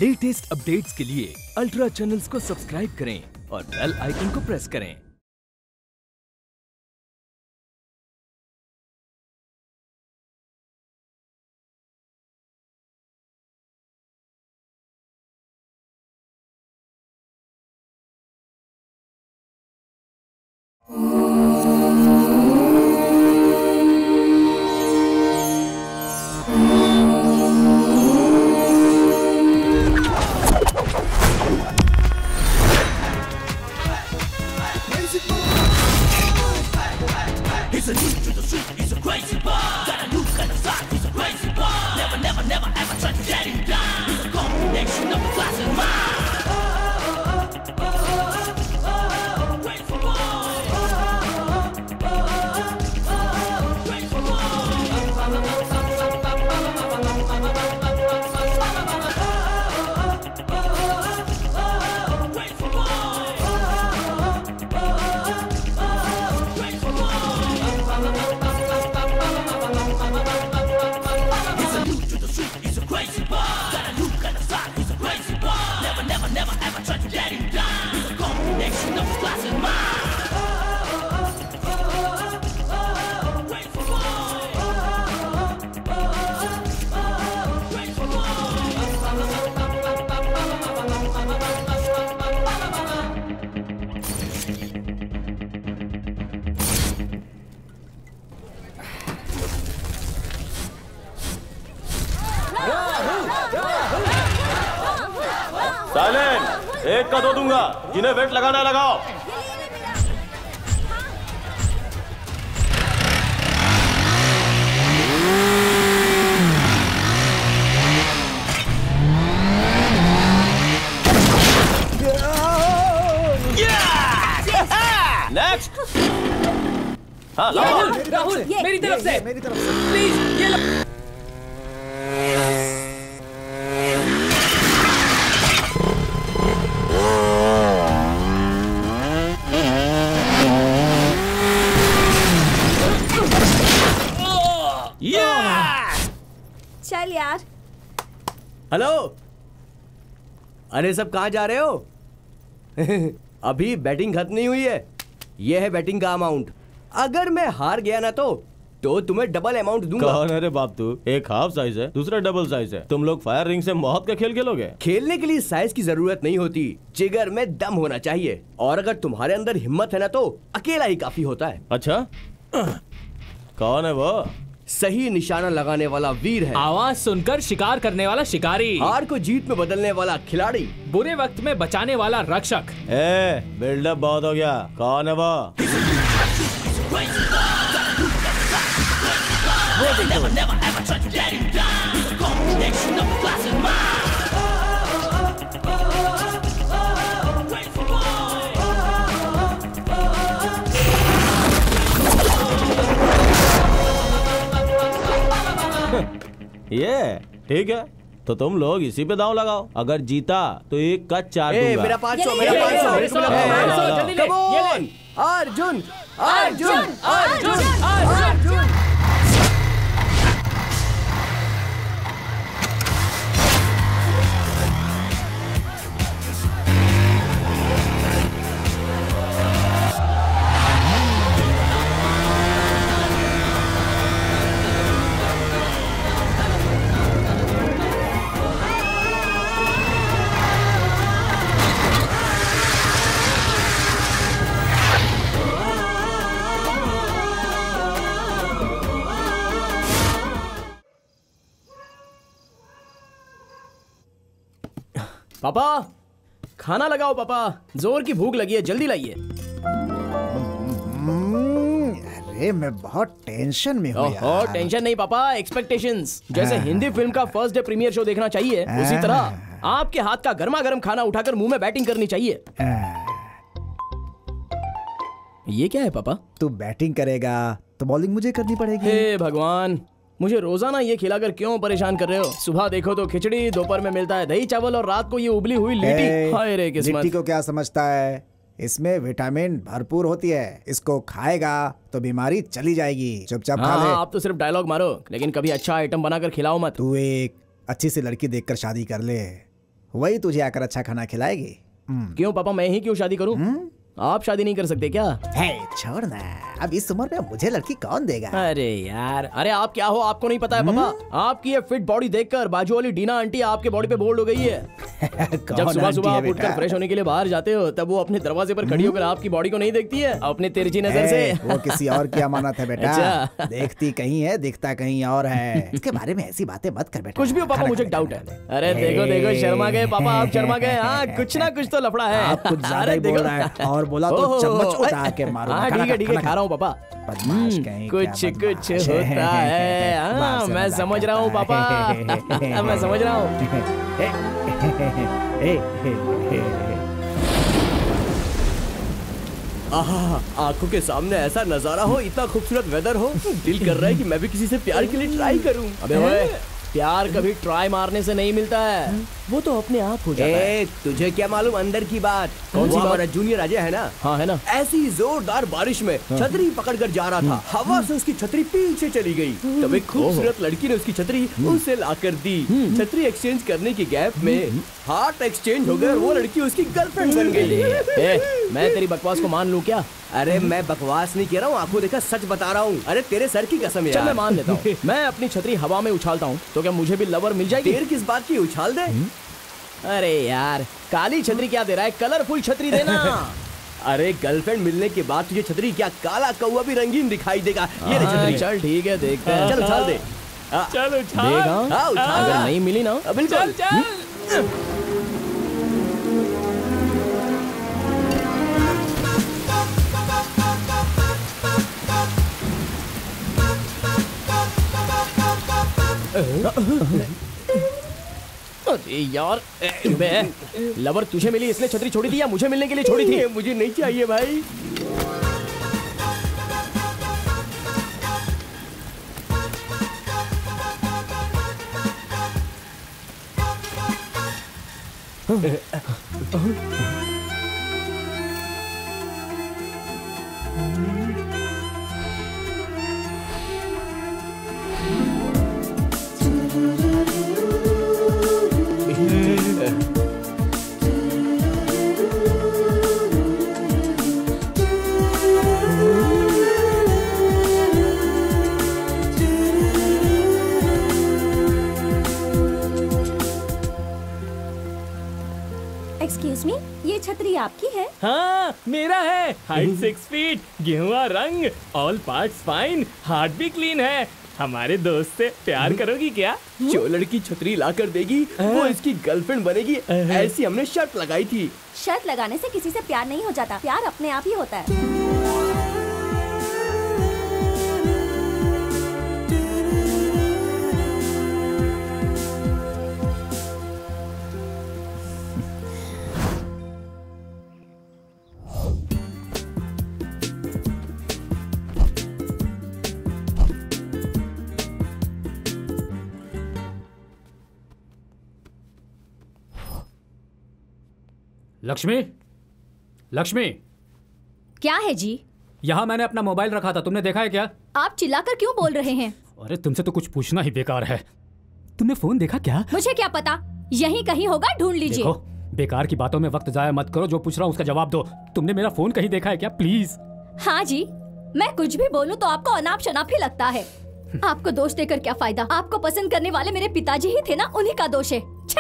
Latest updates के लिए ultra channels को सब्सक्राइब करें और बेल आइकन को प्रेस करें। साइलेंट, एक का दो दूंगा, जिन्हें वेट लगाना है लगाओ। नेक्स्ट। हाँ राहुल मेरी तरफ से प्लीज ये लो। चल यार। हेलो, अरे सब कहाँ जा रहे हो? अभी बैटिंग खत्म नहीं हुई है। ये है बैटिंग का अमाउंट। अगर मैं हार गया ना तो तुम्हें डबल अमाउंट दूंगा। कौन है रे बाप तू? एक हाफ साइज है, दूसरा डबल साइज है। तुम लोग फायर रिंग से मौत का खेल खेलोगे? खेलने के लिए साइज की जरूरत नहीं होती, जिगर में दम होना चाहिए। और अगर तुम्हारे अंदर हिम्मत है ना तो अकेला ही काफी होता है। अच्छा, कौन है वो? सही निशाना लगाने वाला वीर है, आवाज सुनकर शिकार करने वाला शिकारी, हार को जीत में बदलने वाला खिलाड़ी, बुरे वक्त में बचाने वाला रक्षक। बिल्डअप बहुत हो गया। कौन है वो? ये ठीक है, तो तुम लोग इसी पे दांव लगाओ। अगर जीता तो एक का 4 दूंगा। मेरा 500, मेरा 500। Come on, Arjun, Arjun, Arjun, Arjun. पापा, खाना लगाओ पापा, जोर की भूख लगी है, जल्दी लाइए। अरे मैं बहुत टेंशन में हूँ यार। टेंशन नहीं पापा, एक्सपेक्टेशंस। जैसे हिंदी फिल्म का फर्स्ट डे प्रीमियर शो देखना चाहिए, उसी तरह आपके हाथ का गर्मा गर्म खाना उठाकर मुंह में बैटिंग करनी चाहिए। ये क्या है पापा? तू बैटिंग करेगा तो बॉलिंग मुझे करनी पड़ेगी। हे भगवान, मुझे रोजाना ये खिलाकर क्यों परेशान कर रहे हो? सुबह देखो तो खिचड़ी, दोपहर में मिलता है दही चावल और रात को ये उबली हुई लिट्टी। हाय रे किस्मत। लिट्टी को क्या समझता है? इसमें विटामिन भरपूर होती है, इसको खाएगा तो बीमारी चली जाएगी। चुपचाप खा ले। आप तो सिर्फ डायलॉग मारो, लेकिन कभी अच्छा आइटम बनाकर खिलाओ मत। तू एक अच्छी सी लड़की देखकर शादी कर ले, वही तुझे आकर अच्छा खाना खिलाएगी। क्यों पापा, मैं ही क्यों शादी करूं? आप शादी नहीं कर सकते क्या? है छोड़ ना, अब इस उम्र में मुझे लड़की कौन देगा? अरे यार, अरे आप क्या हो, आपको नहीं पता है पापा? आपकी ये फिट बॉडी देखकर बाजू वाली डीना आंटी आपके बॉडी पे बोल्ड हो गई है। जब सुबह सुबह आप उठकर फ्रेश होने के लिए बाहर जाते हो, तब वो अपने दरवाजे पर खड़ी होकर आपकी बॉडी को नहीं देखती है अपने तिरछी नजर से? वो किसी और की अमानत है बेटा। अच्छा। देखती कहीं है, दिखता कहीं और है। इसके बारे में ऐसी बातें मत कर बेटा। कुछ भी हो पापा, मुझे डाउट है। अरे देखो देखो, शर्मा गए पापा, आप शर्मा गए। हाँ, कुछ ना कुछ तो लफड़ा है। आप कुछ ज्यादा ही बोल रहा है, और बोला तो चम्मच उठा के मारूंगा। हाँ ठीक है, खा रहा हूँ पापा। बदमाश कहीं कुछ कुछ होता है। हाँ, मैं समझ रहा हूँ पापा, मैं समझ रहा हूँ। आंखों के सामने ऐसा नजारा हो, इतना खूबसूरत वेदर हो, दिल कर रहा है कि मैं भी किसी से प्यार के लिए ट्राई करूं। अबे ओए, प्यार कभी ट्राई मारने से नहीं मिलता है, वो तो अपने आप हो जाता है। तुझे क्या मालूम अंदर की बात? कौन सी बात? हमारा जूनियर अजय है ना? हाँ है ना। ऐसी जोरदार बारिश में छतरी पकड़कर जा रहा था, हवा से उसकी छतरी पीछे चली गई। तब एक खूबसूरत लड़की ने उसकी छतरी उसे लाकर दी। छतरी एक्सचेंज करने की गैप में हार्ट एक्सचेंज हो गया और वो लड़की उसकी गर्लफ्रेंड बन गई। मैं तेरी बकवास को मान लूं क्या? अरे मैं बकवास नहीं कह रहा हूँ, आंखों देखा सच बता रहा हूँ। अरे तेरे सर की कसम यार। चल मैं मान लेता हूँ। मैं अपनी छतरी हवा में उछालता हूँ तो क्या मुझे भी लवर मिल जाएगी? देर किस बात की, उछाल दे। अरे यार, काली छतरी क्या दे रहा है, कलरफुल छतरी देना। अरे गर्लफ्रेंड मिलने के बाद तुझे छतरी क्या, काला कौवा भी रंगीन दिखाई देगा। ये ले छतरी। चल ठीक है, देखते हैं। चल उछाल दे। चल उछाल। देगा? अगर नहीं मिली ना, बिल्कुल। अरे यार, मैं लवर तुझे मिली इसलिए छतरी छोड़ी थी या मुझे मिलने के लिए छोड़ी थी? मुझे नहीं चाहिए भाई। एक्सक्यूज मी, ये छतरी आपकी है? हाँ मेरा है। हाइट 6 फीट, गेहुआ रंग, ऑल पार्ट्स फाइन, हार्ट भी क्लीन है। हमारे दोस्त से प्यार करोगी क्या? जो लड़की छतरी ला कर देगी वो इसकी गर्लफ्रेंड बनेगी, ऐसी हमने शर्त लगाई थी। शर्त लगाने से किसी से प्यार नहीं हो जाता, प्यार अपने आप ही होता है। लक्ष्मी, लक्ष्मी, क्या है जी? यहाँ मैंने अपना मोबाइल रखा था, तुमने देखा है क्या? आप चिल्लाकर क्यों बोल रहे हैं? अरे तुमसे तो कुछ पूछना ही बेकार है। तुमने फोन देखा क्या? मुझे क्या पता, यहीं कहीं होगा, ढूंढ लीजिए। देखो, बेकार की बातों में वक्त जाया मत करो, जो पूछ रहा हूँ उसका जवाब दो। तुमने मेरा फोन कहीं देखा है क्या, प्लीज? हाँ जी, मैं कुछ भी बोलूं तो आपको अनाप शनाप ही लगता है। आपको दोष देकर क्या फायदा? आपको पसंद करने वाले मेरे पिताजी ही थे ना, उन्हीं का दोष है।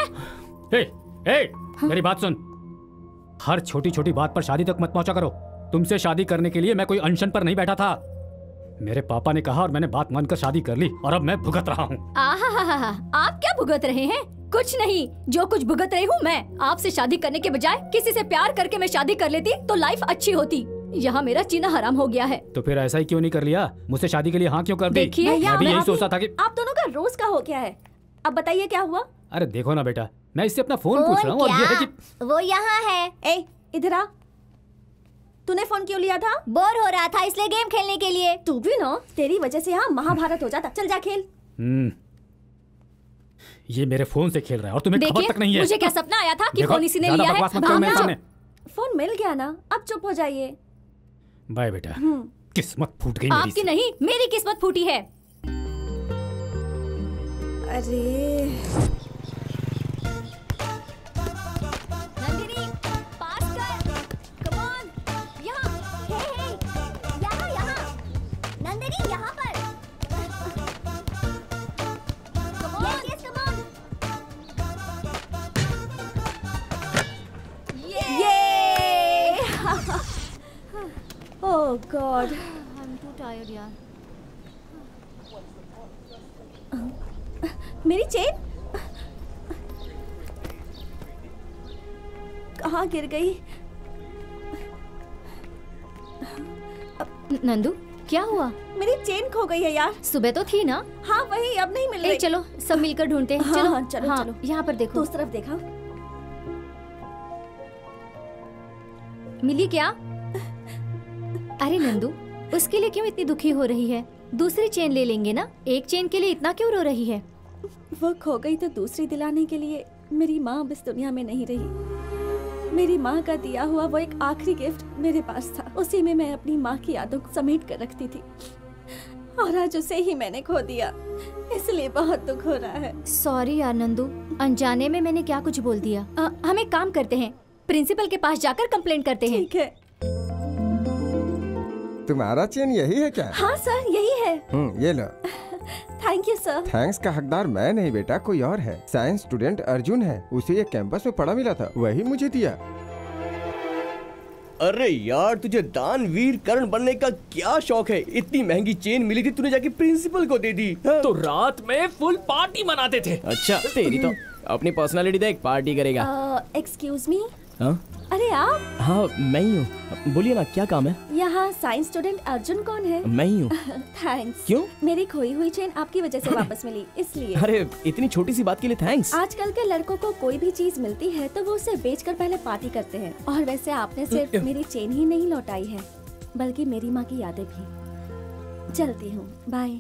मेरी बात सुन, हर छोटी छोटी बात पर शादी तक मत पहुंचा करो। तुमसे शादी करने के लिए मैं कोई अनशन पर नहीं बैठा था। मेरे पापा ने कहा और मैंने बात मानकर शादी कर ली और अब मैं भुगत रहा हूँ। आप क्या भुगत रहे हैं? कुछ नहीं, जो कुछ भुगत रही हूँ मैं। आपसे शादी करने के बजाय किसी से प्यार करके मैं शादी कर लेती तो लाइफ अच्छी होती। यहाँ मेरा जीना हराम हो गया है। तो फिर ऐसा ही क्यों नहीं कर लिया? मुझसे शादी के लिए हाँ क्यों कर दी? देखिए, मैं भी यही सोचता था कि आप दोनों का रोज का हो गया है। अब बताइए क्या हुआ? अरे देखो ना बेटा, मैं इससे अपना फोन पूछ रहा हूँ और ये है कि वो यहाँ है। ए, इधर आ। तूने फोन क्यों लिया था? बोर हो रहा था इसलिए गेम खेलने के लिए। तू भी ना, तेरी वजह से यहाँ महाभारत हो जाता। चल जा खेल। ये मेरे फोन से खेल रहा है और तुम्हें खबर तक नहीं है। मुझे क्या सपना आया था कि फोन इसी ने लिया है? फोन मिल गया ना, अब चुप हो जाइए। बाय बेटा। किस्मत फूट गई मेरी। आपकी नहीं, मेरी किस्मत फूटी है। अरे oh god, I am too tired यार। मेरी चेन कहाँ गिर गई? नंदू क्या हुआ? मेरी चेन खो गई है यार। सुबह तो थी ना? हाँ वही, अब नहीं मिल रही। चलो सब मिलकर ढूंढते हैं। हाँ, चलो हाँ, चलो, चलो। यहाँ पर देखो। तो उस तरफ देखा। मिली क्या? अरे नंदू, उसके लिए क्यों इतनी दुखी हो रही है? दूसरी चेन ले लेंगे ना। एक चेन के लिए इतना क्यों रो रही है? वो खो गई तो दूसरी दिलाने के लिए मेरी माँ अब इस दुनिया में नहीं रही। मेरी माँ का दिया हुआ वो एक आखिरी गिफ्ट मेरे पास था। उसी में मैं अपनी माँ की यादों को समेट कर रखती थी, और आज उसे ही मैंने खो दिया। इसलिए बहुत दुख हो रहा है। सॉरी यार नंदू, अनजाने में मैंने क्या कुछ बोल दिया। हम एक काम करते हैं, प्रिंसिपल के पास जाकर कंप्लेंट करते हैं। ठीक है। तुम्हारा चेन यही है क्या? हाँ सर, यही है। ये लो। Thank you sir. थैंक्स का हकदार मैं नहीं बेटा, कोई और है। साइंस स्टूडेंट अर्जुन है, उसे ये कैंपस में पड़ा मिला था, वही मुझे दिया। अरे यार, तुझे दानवीर कर्ण बनने का क्या शौक है? इतनी महंगी चेन मिली थी, तूने जाके प्रिंसिपल को दे दी। तो रात में फुल पार्टी मनाते थे। अच्छा, तेरी तो अपनी पर्सनालिटी देख, पार्टी करेगा। Excuse me. हाँ? अरे आप? हाँ मैं ही हूँ, बोलिए ना क्या काम है? यहाँ साइंस स्टूडेंट अर्जुन कौन है? मैं ही हूँ। थैंक्स। क्यों? मेरी खोई हुई चेन आपकी वजह से वापस मिली, इसलिए। अरे इतनी छोटी सी बात के लिए थैंक्स। आजकल के लड़कों को कोई भी चीज मिलती है तो वो उसे बेचकर पहले पार्टी करते हैं। और वैसे आपने सिर्फ मेरी चेन ही नहीं लौटाई है, बल्कि मेरी माँ की यादें भी। चलती हूँ, बाय।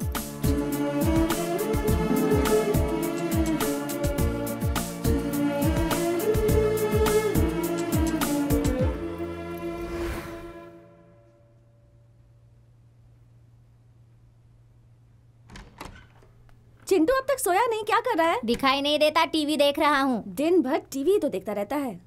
चिंटू अब तक सोया नहीं, क्या कर रहा है? दिखाई नहीं देता, टीवी देख रहा हूँ। दिन भर टीवी तो देखता रहता है।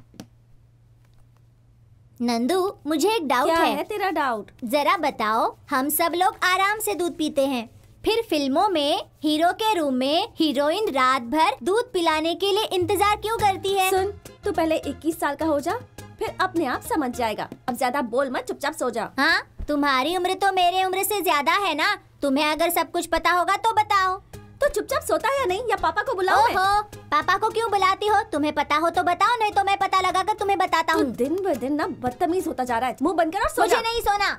नंदू, मुझे एक डाउट क्या है। है तेरा डाउट? जरा बताओ, हम सब लोग आराम से दूध पीते हैं, फिर फिल्मों में हीरो के रूम में हीरोइन रात भर दूध पिलाने के लिए इंतजार क्यों करती है? सुन, तू पहले 21 साल का हो जा, फिर अपने आप समझ जाएगा। अब ज्यादा बोल मत, चुपचाप सो जा। हाँ, तुम्हारी उम्र तो मेरे उम्र से ज्यादा है ना। तुम्हें अगर सब कुछ पता होगा तो बताओ। तो चुपचाप सोता है या नहीं, या पापा को बुलाओ? ओहो, पापा को क्यों बुलाती हो? तुम्हें पता हो तो बताओ, नहीं तो मैं पता लगाकर तुम्हें बताता हूँ। दिन ब दिन ना बदतमीज होता जा रहा है। मुंह बंद कर और सो जा। मुझे नहीं सोना।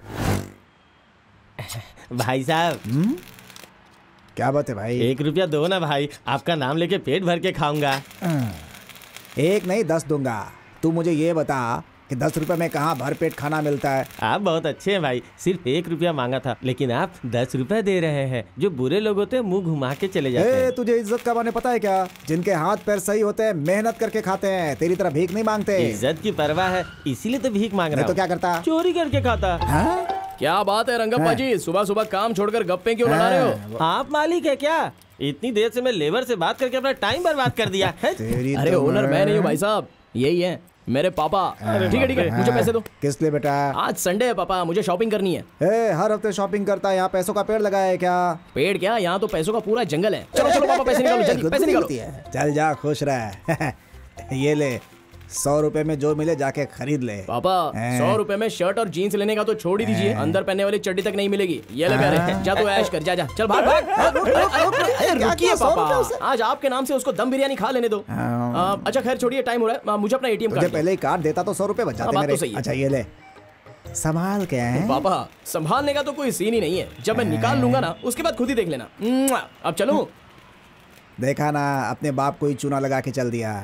भाई साहब, क्या बात है भाई? 1 रुपया दो ना भाई, आपका नाम लेके पेट भर के खाऊंगा। 1 नहीं 10 दूंगा। तू मुझे ये बता कि 10 रुपए में कहाँ भर पेट खाना मिलता है? आप बहुत अच्छे हैं भाई, सिर्फ 1 रुपया मांगा था, लेकिन आप 10 रुपए दे रहे हैं। जो बुरे लोग होते हैं मुंह घुमा के चले जाते हैं। तुझे इज्जत का माने पता है क्या? जिनके हाथ पैर सही होते हैं मेहनत करके खाते हैं, तेरी तरह भीख नहीं मांगते। इज्जत की परवाह है, इसीलिए तो भीख मांग रहा हूं। तो क्या करता? चोरी करके खाता। क्या बात है रंगप्पा जी, सुबह सुबह काम छोड़कर गप्पे क्यों लड़ा रहे हो? आप मालिक है क्या? इतनी देर से मैं लेबर से बात करके अपना टाइम बर्बाद कर दिया है। अरे ओनर मैं नहीं हूँ भाई साहब, यही है मेरे पापा। ठीक है ठीक है, मुझे पैसे दो। किस लिए बेटा? आज संडे है पापा, मुझे शॉपिंग करनी है। हर हफ्ते शॉपिंग करता है, यहाँ पैसों का पेड़ लगाया है क्या? पेड़ क्या, यहाँ तो पैसों का पूरा जंगल है। चलो चलो पापा, पैसे निकालो जल्दी, पैसे निकालो। चल जा, खुश रह। ये ले, 100 रुपए में जो मिले जाके खरीद ले। पापा 100 रुपए में शर्ट और जीन्स लेने का तो छोड़ ही दीजिए, अंदर पहनने वाली चड्डी तक नहीं मिलेगी। ये ले प्यारे, जा तू ऐश कर, जा जा, चल भाग भाग। रुकिए पापा, आज आपके नाम से उसको दम बिरयानी खा लेने दो। अच्छा खैर छोड़िए, टाइम हो रहा है, मुझे अपना ATM कार्ड पहले ही कार्ड देता तो 100 रुपए बच जाते मेरे। अच्छा ये ले, संभाल के है। पापा संभालने का तो कोई सीन ही नहीं है, जब मैं निकाल लूंगा ना उसके बाद खुद ही देख लेना। अब चलो। देखा ना, अपने बाप को ही चूना लगा के चल दिया।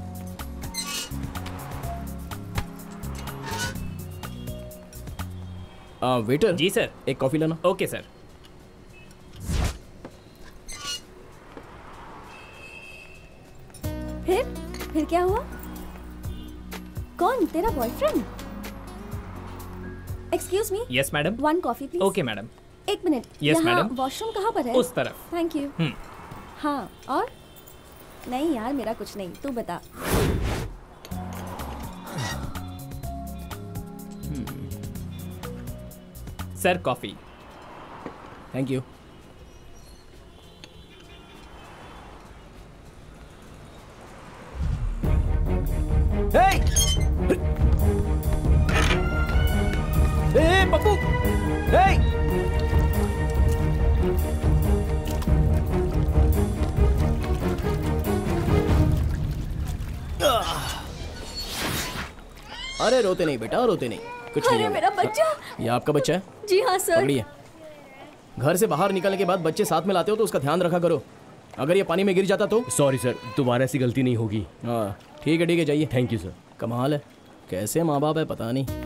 वेटर जी सर, एक कॉफी लाना। Okay sir. फिर क्या हुआ? कौन, तेरा boyfriend? Excuse me. Yes madam. 1 coffee please. Okay madam. 1 minute. Yes madam. Washroom कहाँ पर है? उस तरफ। Thank you. हाँ, और? नहीं यार, मेरा कुछ नहीं, तू बता। Sir coffee. Thank you. अरे रोते नहीं बेटा, रोते नहीं, कुछ नहीं अरे होगा। मेरा बच्चा। ये आपका बच्चा है? जी हाँ सर। पकड़िए। घर से बाहर निकलने के बाद बच्चे साथ में लाते हो तो उसका ध्यान रखा करो। अगर ये पानी में गिर जाता तो? सॉरी सर, दोबारा ऐसी गलती नहीं होगी। हाँ ठीक है जाइए। Thank you sir. कमाल है, कैसे माँ बाप है पता नहीं।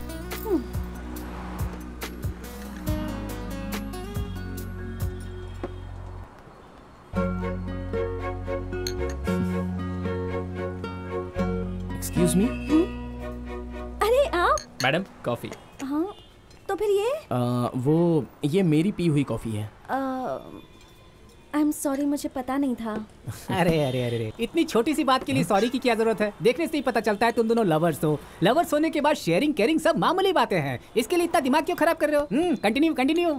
Excuse me. अरे आप? Madam coffee. हाँ तो फिर ये मेरी पी हुई कॉफी है। आई एम सॉरी, मुझे पता नहीं था। अरे अरे अरे अरे, इतनी छोटी सी बात के लिए सॉरी की क्या जरूरत है? देखने से ही पता चलता है तुम दोनों लवर्स हो। लवर्स होने के बाद शेयरिंग केयरिंग सब मामूली बातें हैं। इसके लिए इतना दिमाग क्यों खराब कर रहे हो? Continue continue.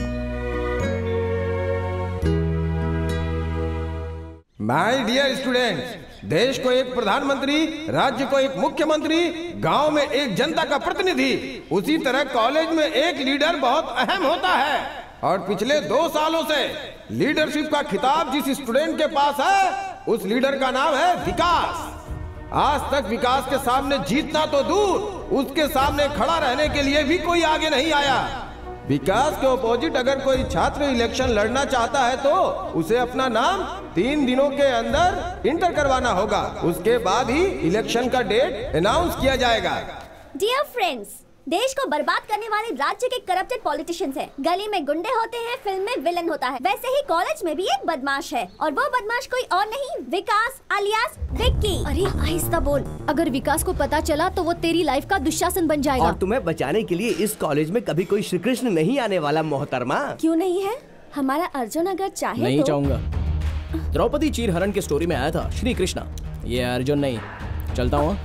My dear students, देश को एक प्रधानमंत्री, राज्य को एक मुख्यमंत्री, गांव में एक जनता का प्रतिनिधि, उसी तरह कॉलेज में एक लीडर बहुत अहम होता है। और पिछले 2 सालों से लीडरशिप का खिताब जिस स्टूडेंट के पास है, उस लीडर का नाम है विकास। आज तक विकास के सामने जीतना तो दूर, उसके सामने खड़ा रहने के लिए भी कोई आगे नहीं आया। विकास के ऑपोजिट अगर कोई छात्र इलेक्शन लड़ना चाहता है तो उसे अपना नाम 3 दिनों के अंदर इंटर करवाना होगा। उसके बाद ही इलेक्शन का डेट अनाउंस किया जाएगा। डियर फ्रेंड्स, देश को बर्बाद करने वाले राज्य के करप्टेड पॉलिटिशियंस हैं। गली में गुंडे होते हैं, फिल्म में विलन होता है। वैसे ही कॉलेज में भी एक बदमाश है, और वो बदमाश कोई और नहीं, विकास अलियास विक्की। अरे आहिस्ता बोल, अगर विकास को पता चला तो वो तेरी लाइफ का दुशासन बन जाएगा। और तुम्हें बचाने के लिए इस कॉलेज में कभी कोई श्री कृष्ण नहीं आने वाला मोहतरमा। क्यों नहीं है? हमारा अर्जुन अगर चाहे नहीं तो... चाहूंगा। द्रौपदी चीरहरण के स्टोरी में आया था श्री कृष्णा, ये अर्जुन नहीं। चलता हूँ।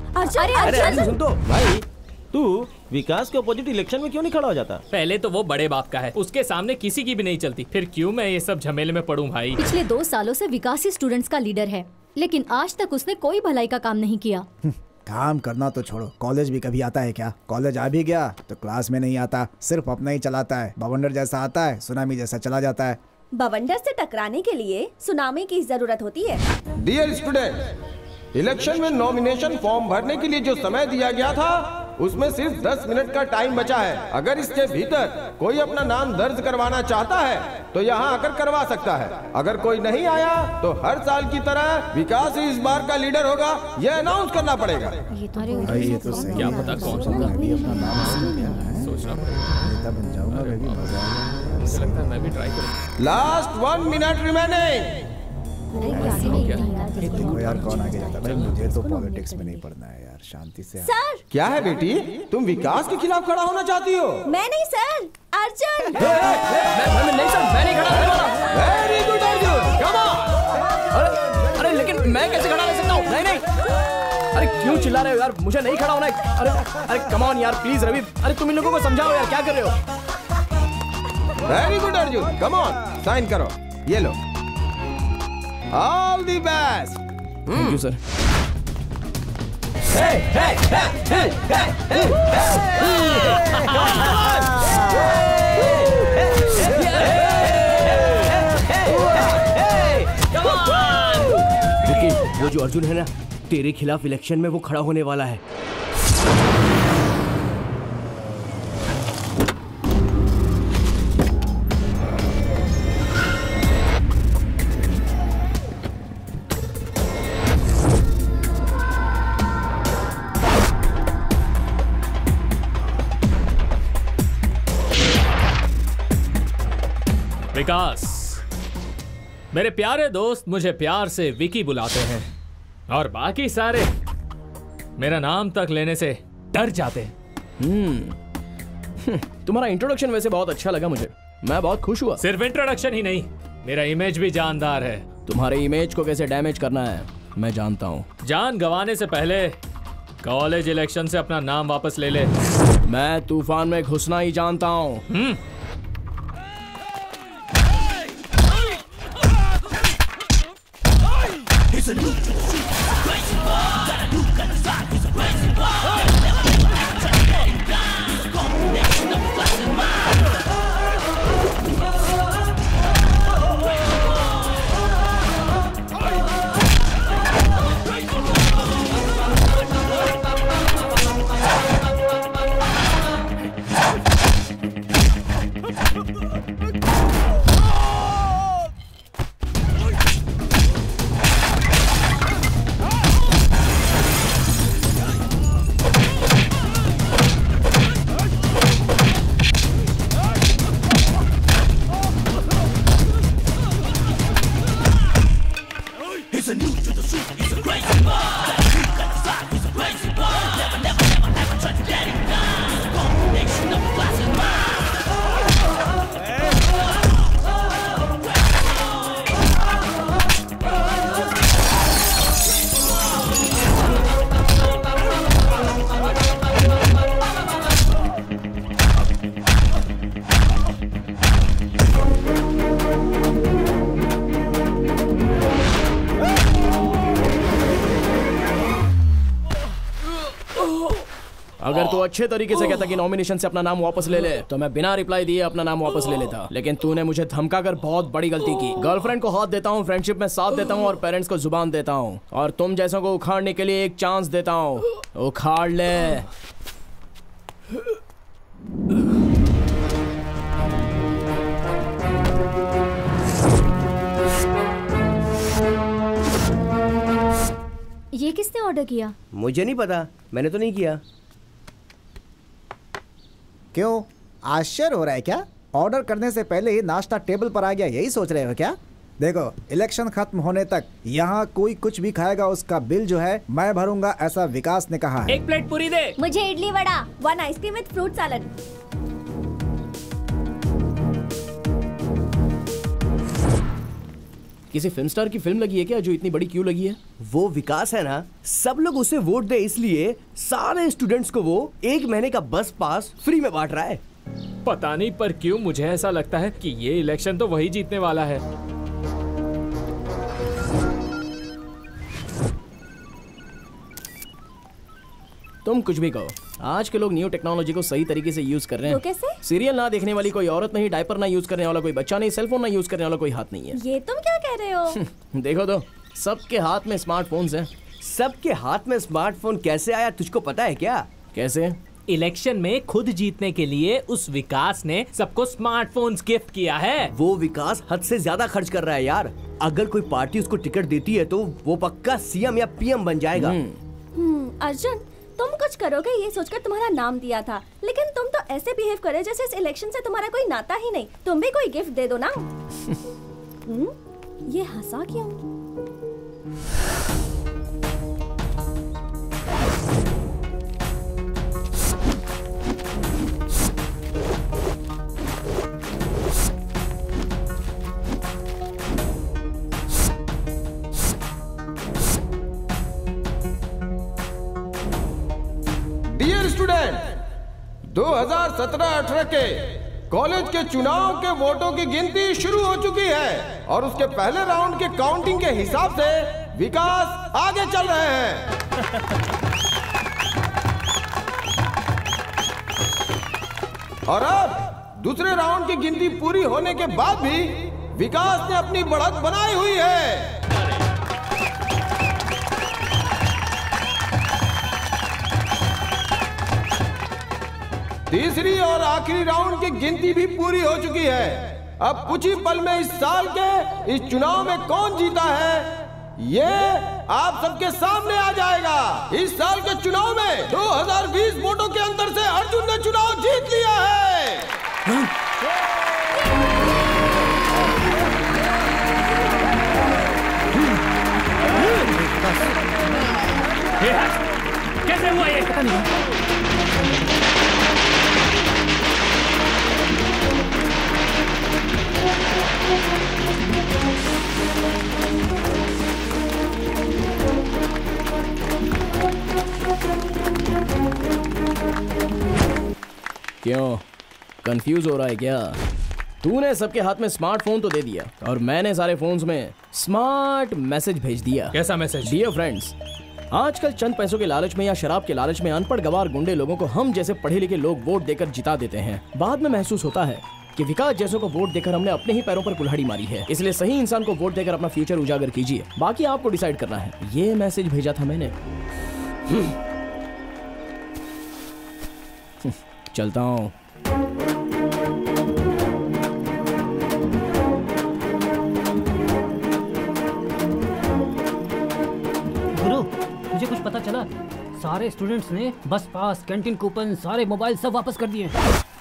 अर्जुन सुन तो भाई, तू विकास के अपोजिट इलेक्शन में क्यों नहीं खड़ा हो जाता? पहले तो वो बड़े बाप का है, उसके सामने किसी की भी नहीं चलती, फिर क्यों मैं ये सब झमेले में पड़ूं भाई। पिछले 2 सालों से विकास ही स्टूडेंट्स का लीडर है, लेकिन आज तक उसने कोई भलाई का काम नहीं किया। काम करना तो छोड़ो, कॉलेज भी कभी आता है क्या? कॉलेज आ भी गया तो क्लास में नहीं आता, सिर्फ अपना ही चलाता है। बवंडर जैसा आता है, सुनामी जैसा चला जाता है। बवंडर से टकराने के लिए सुनामी की जरूरत होती है। डियर स्टूडेंट, इलेक्शन में नॉमिनेशन फॉर्म भरने के लिए जो समय दिया गया था, उसमें सिर्फ 10 मिनट का टाइम बचा है। अगर इसके भीतर कोई अपना नाम दर्ज करवाना चाहता है तो यहाँ आकर करवा सकता है। अगर कोई नहीं आया तो हर साल की तरह विकास ही इस बार का लीडर होगा, यह अनाउंस करना पड़ेगा। ये तो सही क्या है। पता कौन सा अपना नाम सोचना पड़ेगा। नेता बन जाऊंगा, मैं भी मजा आएगा। मुझे लगता है मैं भी ट्राई करूँ। Last 1 minute remaining. देखो यार कौन आगे जाता है। भाई मुझे तो पॉलिटिक्स में नहीं पढ़ना है यार, शांति से। सर, क्या है बेटी, तुम विकास के खिलाफ खड़ा होना चाहती हो? मैं नहीं सर, अर्जुन। नहीं सर, मैं नहीं खड़ा रहने वाला। Very good Arjun, come on. अरे लेकिन मैं कैसे खड़ा रह सकता हूँ? नहीं। अरे क्यों चिल्ला रहे हो यार, मुझे नहीं खड़ा होना है। अरे कम ऑन यार, प्लीज रवि, अरे तुम इन लोगों को समझाओ यार, क्या कर रहे हो? Very good Arjun, come on, sign करो, ये लो। All the best. Thank you sir. Vicky, वो जो अर्जुन है ना, तेरे खिलाफ इलेक्शन में वो खड़ा होने वाला है। विकास, मेरे प्यारे दोस्त मुझे प्यार से विकी बुलाते हैं, और बाकी सारे मेरा नाम तक लेने से डर जाते हैं। तुम्हारा इंट्रोडक्शन वैसे बहुत अच्छा लगा मुझे, मैं बहुत खुश हुआ। सिर्फ इंट्रोडक्शन ही नहीं, मेरा इमेज भी जानदार है। तुम्हारे इमेज को कैसे डैमेज करना है मैं जानता हूँ। जान गंवाने से पहले कॉलेज इलेक्शन से अपना नाम वापस ले ले। मैं तूफान में घुसना ही जानता हूँ। तू अच्छे तरीके से कहता कि नॉमिनेशन से अपना नाम वापस ले ले तो मैं बिना रिप्लाई दिए अपना नाम वापस ले लेता, लेकिन तूने मुझे धमका कर बहुत बड़ी गलती की। गर्लफ्रेंड को हाथ देता हूँ, फ्रेंडशिप में साथ देता हूँ और पेरेंट्स को जुबान देता हूँ, और तुम जैसों को उखाड़ने के लिए एक चांस देता हूँ। उखाड़ ले। ये किसने ऑर्डर किया? मुझे नहीं पता, मैंने तो नहीं किया। क्यों, आश्चर्य हो रहा है क्या? ऑर्डर करने से पहले ही नाश्ता टेबल पर आ गया, यही सोच रहे हो क्या? देखो, इलेक्शन खत्म होने तक यहाँ कोई कुछ भी खाएगा उसका बिल जो है मैं भरूंगा, ऐसा विकास ने कहा है। एक प्लेट पूरी दे। मुझे idli vada, 1 ice cream with fruit salad. किसी फिल्म स्टार की फिल्म लगी है क्या जो इतनी बड़ी क्यों लगी है? वो विकास है ना, सब लोग उसे वोट दे इसलिए सारे स्टूडेंट्स को वो 1 महीने का बस पास फ्री में बांट रहा है। पता नहीं, पर क्यों मुझे ऐसा लगता है कि ये इलेक्शन तो वही जीतने वाला है। तुम कुछ भी कहो, आज के लोग न्यू टेक्नोलॉजी को सही तरीके से यूज कर रहे हैं। वो कैसे? सीरियल ना देखने वाली कोई औरत नहीं, डायपर ना यूज करने वाला कोई बच्चा नहीं, सेलफोन ना यूज करने वाला कोई हाथ नहीं है। ये तुम क्या कह रहे हो? देखो तो, सबके हाथ में स्मार्टफोन्स हैं। सबके हाथ में स्मार्टफोन कैसे आया तुझको पता है क्या? कैसे? इलेक्शन में खुद जीतने के लिए उस विकास ने सबको स्मार्टफोन्स गिफ्ट किया है। वो विकास हद से ज्यादा खर्च कर रहा है यार। अगर कोई पार्टी उसको टिकट देती है तो वो पक्का सीएम या पीएम बन जाएगा। अर्जुन, तुम कुछ करोगे ये सोचकर तुम्हारा नाम दिया था, लेकिन तुम तो ऐसे बिहेव करे जैसे इस इलेक्शन से तुम्हारा कोई नाता ही नहीं। तुम भी कोई गिफ्ट दे दो ना। ये हंसा क्यों? डियर स्टूडेंट, 2017-18 के कॉलेज के चुनाव के वोटों की गिनती शुरू हो चुकी है और उसके पहले राउंड के काउंटिंग के हिसाब से विकास आगे चल रहे हैं। और अब दूसरे राउंड की गिनती पूरी होने के बाद भी विकास ने अपनी बढ़त बनाई हुई है। तीसरी और आखिरी राउंड की गिनती भी पूरी हो चुकी है। अब कुछ ही पल में इस साल के इस चुनाव में कौन जीता है ये आप सबके सामने आ जाएगा। इस साल के चुनाव में 2020 वोटों के अंतर से अर्जुन ने चुनाव जीत लिया है। कैसे हुआ ये? पता नहीं। क्यों, कंफ्यूज हो रहा है क्या? तूने सबके हाथ में स्मार्टफोन तो दे दिया और मैंने सारे फोन्स में स्मार्ट मैसेज भेज दिया। कैसा मैसेज? डियर फ्रेंड्स, आजकल चंद पैसों के लालच में या शराब के लालच में अनपढ़ गवार गुंडे लोगों को हम जैसे पढ़े लिखे लोग वोट देकर जिता देते हैं। बाद में महसूस होता है कि विकास जैसों को वोट देकर हमने अपने ही पैरों पर कुल्हाड़ी मारी है। इसलिए सही इंसान को वोट देकर अपना फ्यूचर उजागर कीजिए, बाकी आपको डिसाइड करना है। ये मैसेज भेजा था मैंने। चलता हूँ। गुरु, मुझे कुछ पता चला? सारे स्टूडेंट्स ने बस पास, कैंटीन कूपन, सारे मोबाइल सब वापस कर दिए।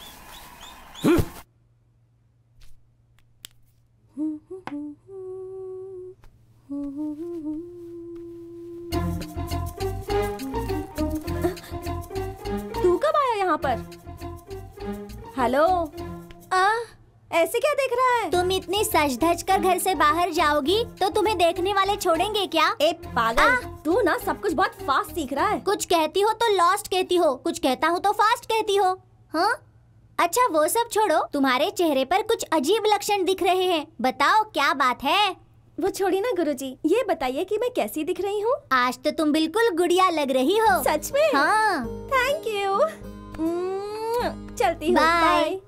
तू कब आया यहाँ पर? हेलो, ऐसे क्या देख रहा है? तुम इतनी सज धज कर घर से बाहर जाओगी तो तुम्हें देखने वाले छोड़ेंगे क्या? ए पागल, तू ना सब कुछ बहुत फास्ट सीख रहा है। कुछ कहती हो तो लॉस्ट कहती हो, कुछ कहता हूँ तो फास्ट कहती हो। हाँ, अच्छा वो सब छोड़ो, तुम्हारे चेहरे पर कुछ अजीब लक्षण दिख रहे हैं, बताओ क्या बात है? वो छोड़ी ना गुरुजी, ये बताइए कि मैं कैसी दिख रही हूँ? आज तो तुम बिल्कुल गुड़िया लग रही हो। सच में? हाँ। Thank you. चलती हूँ। बाय।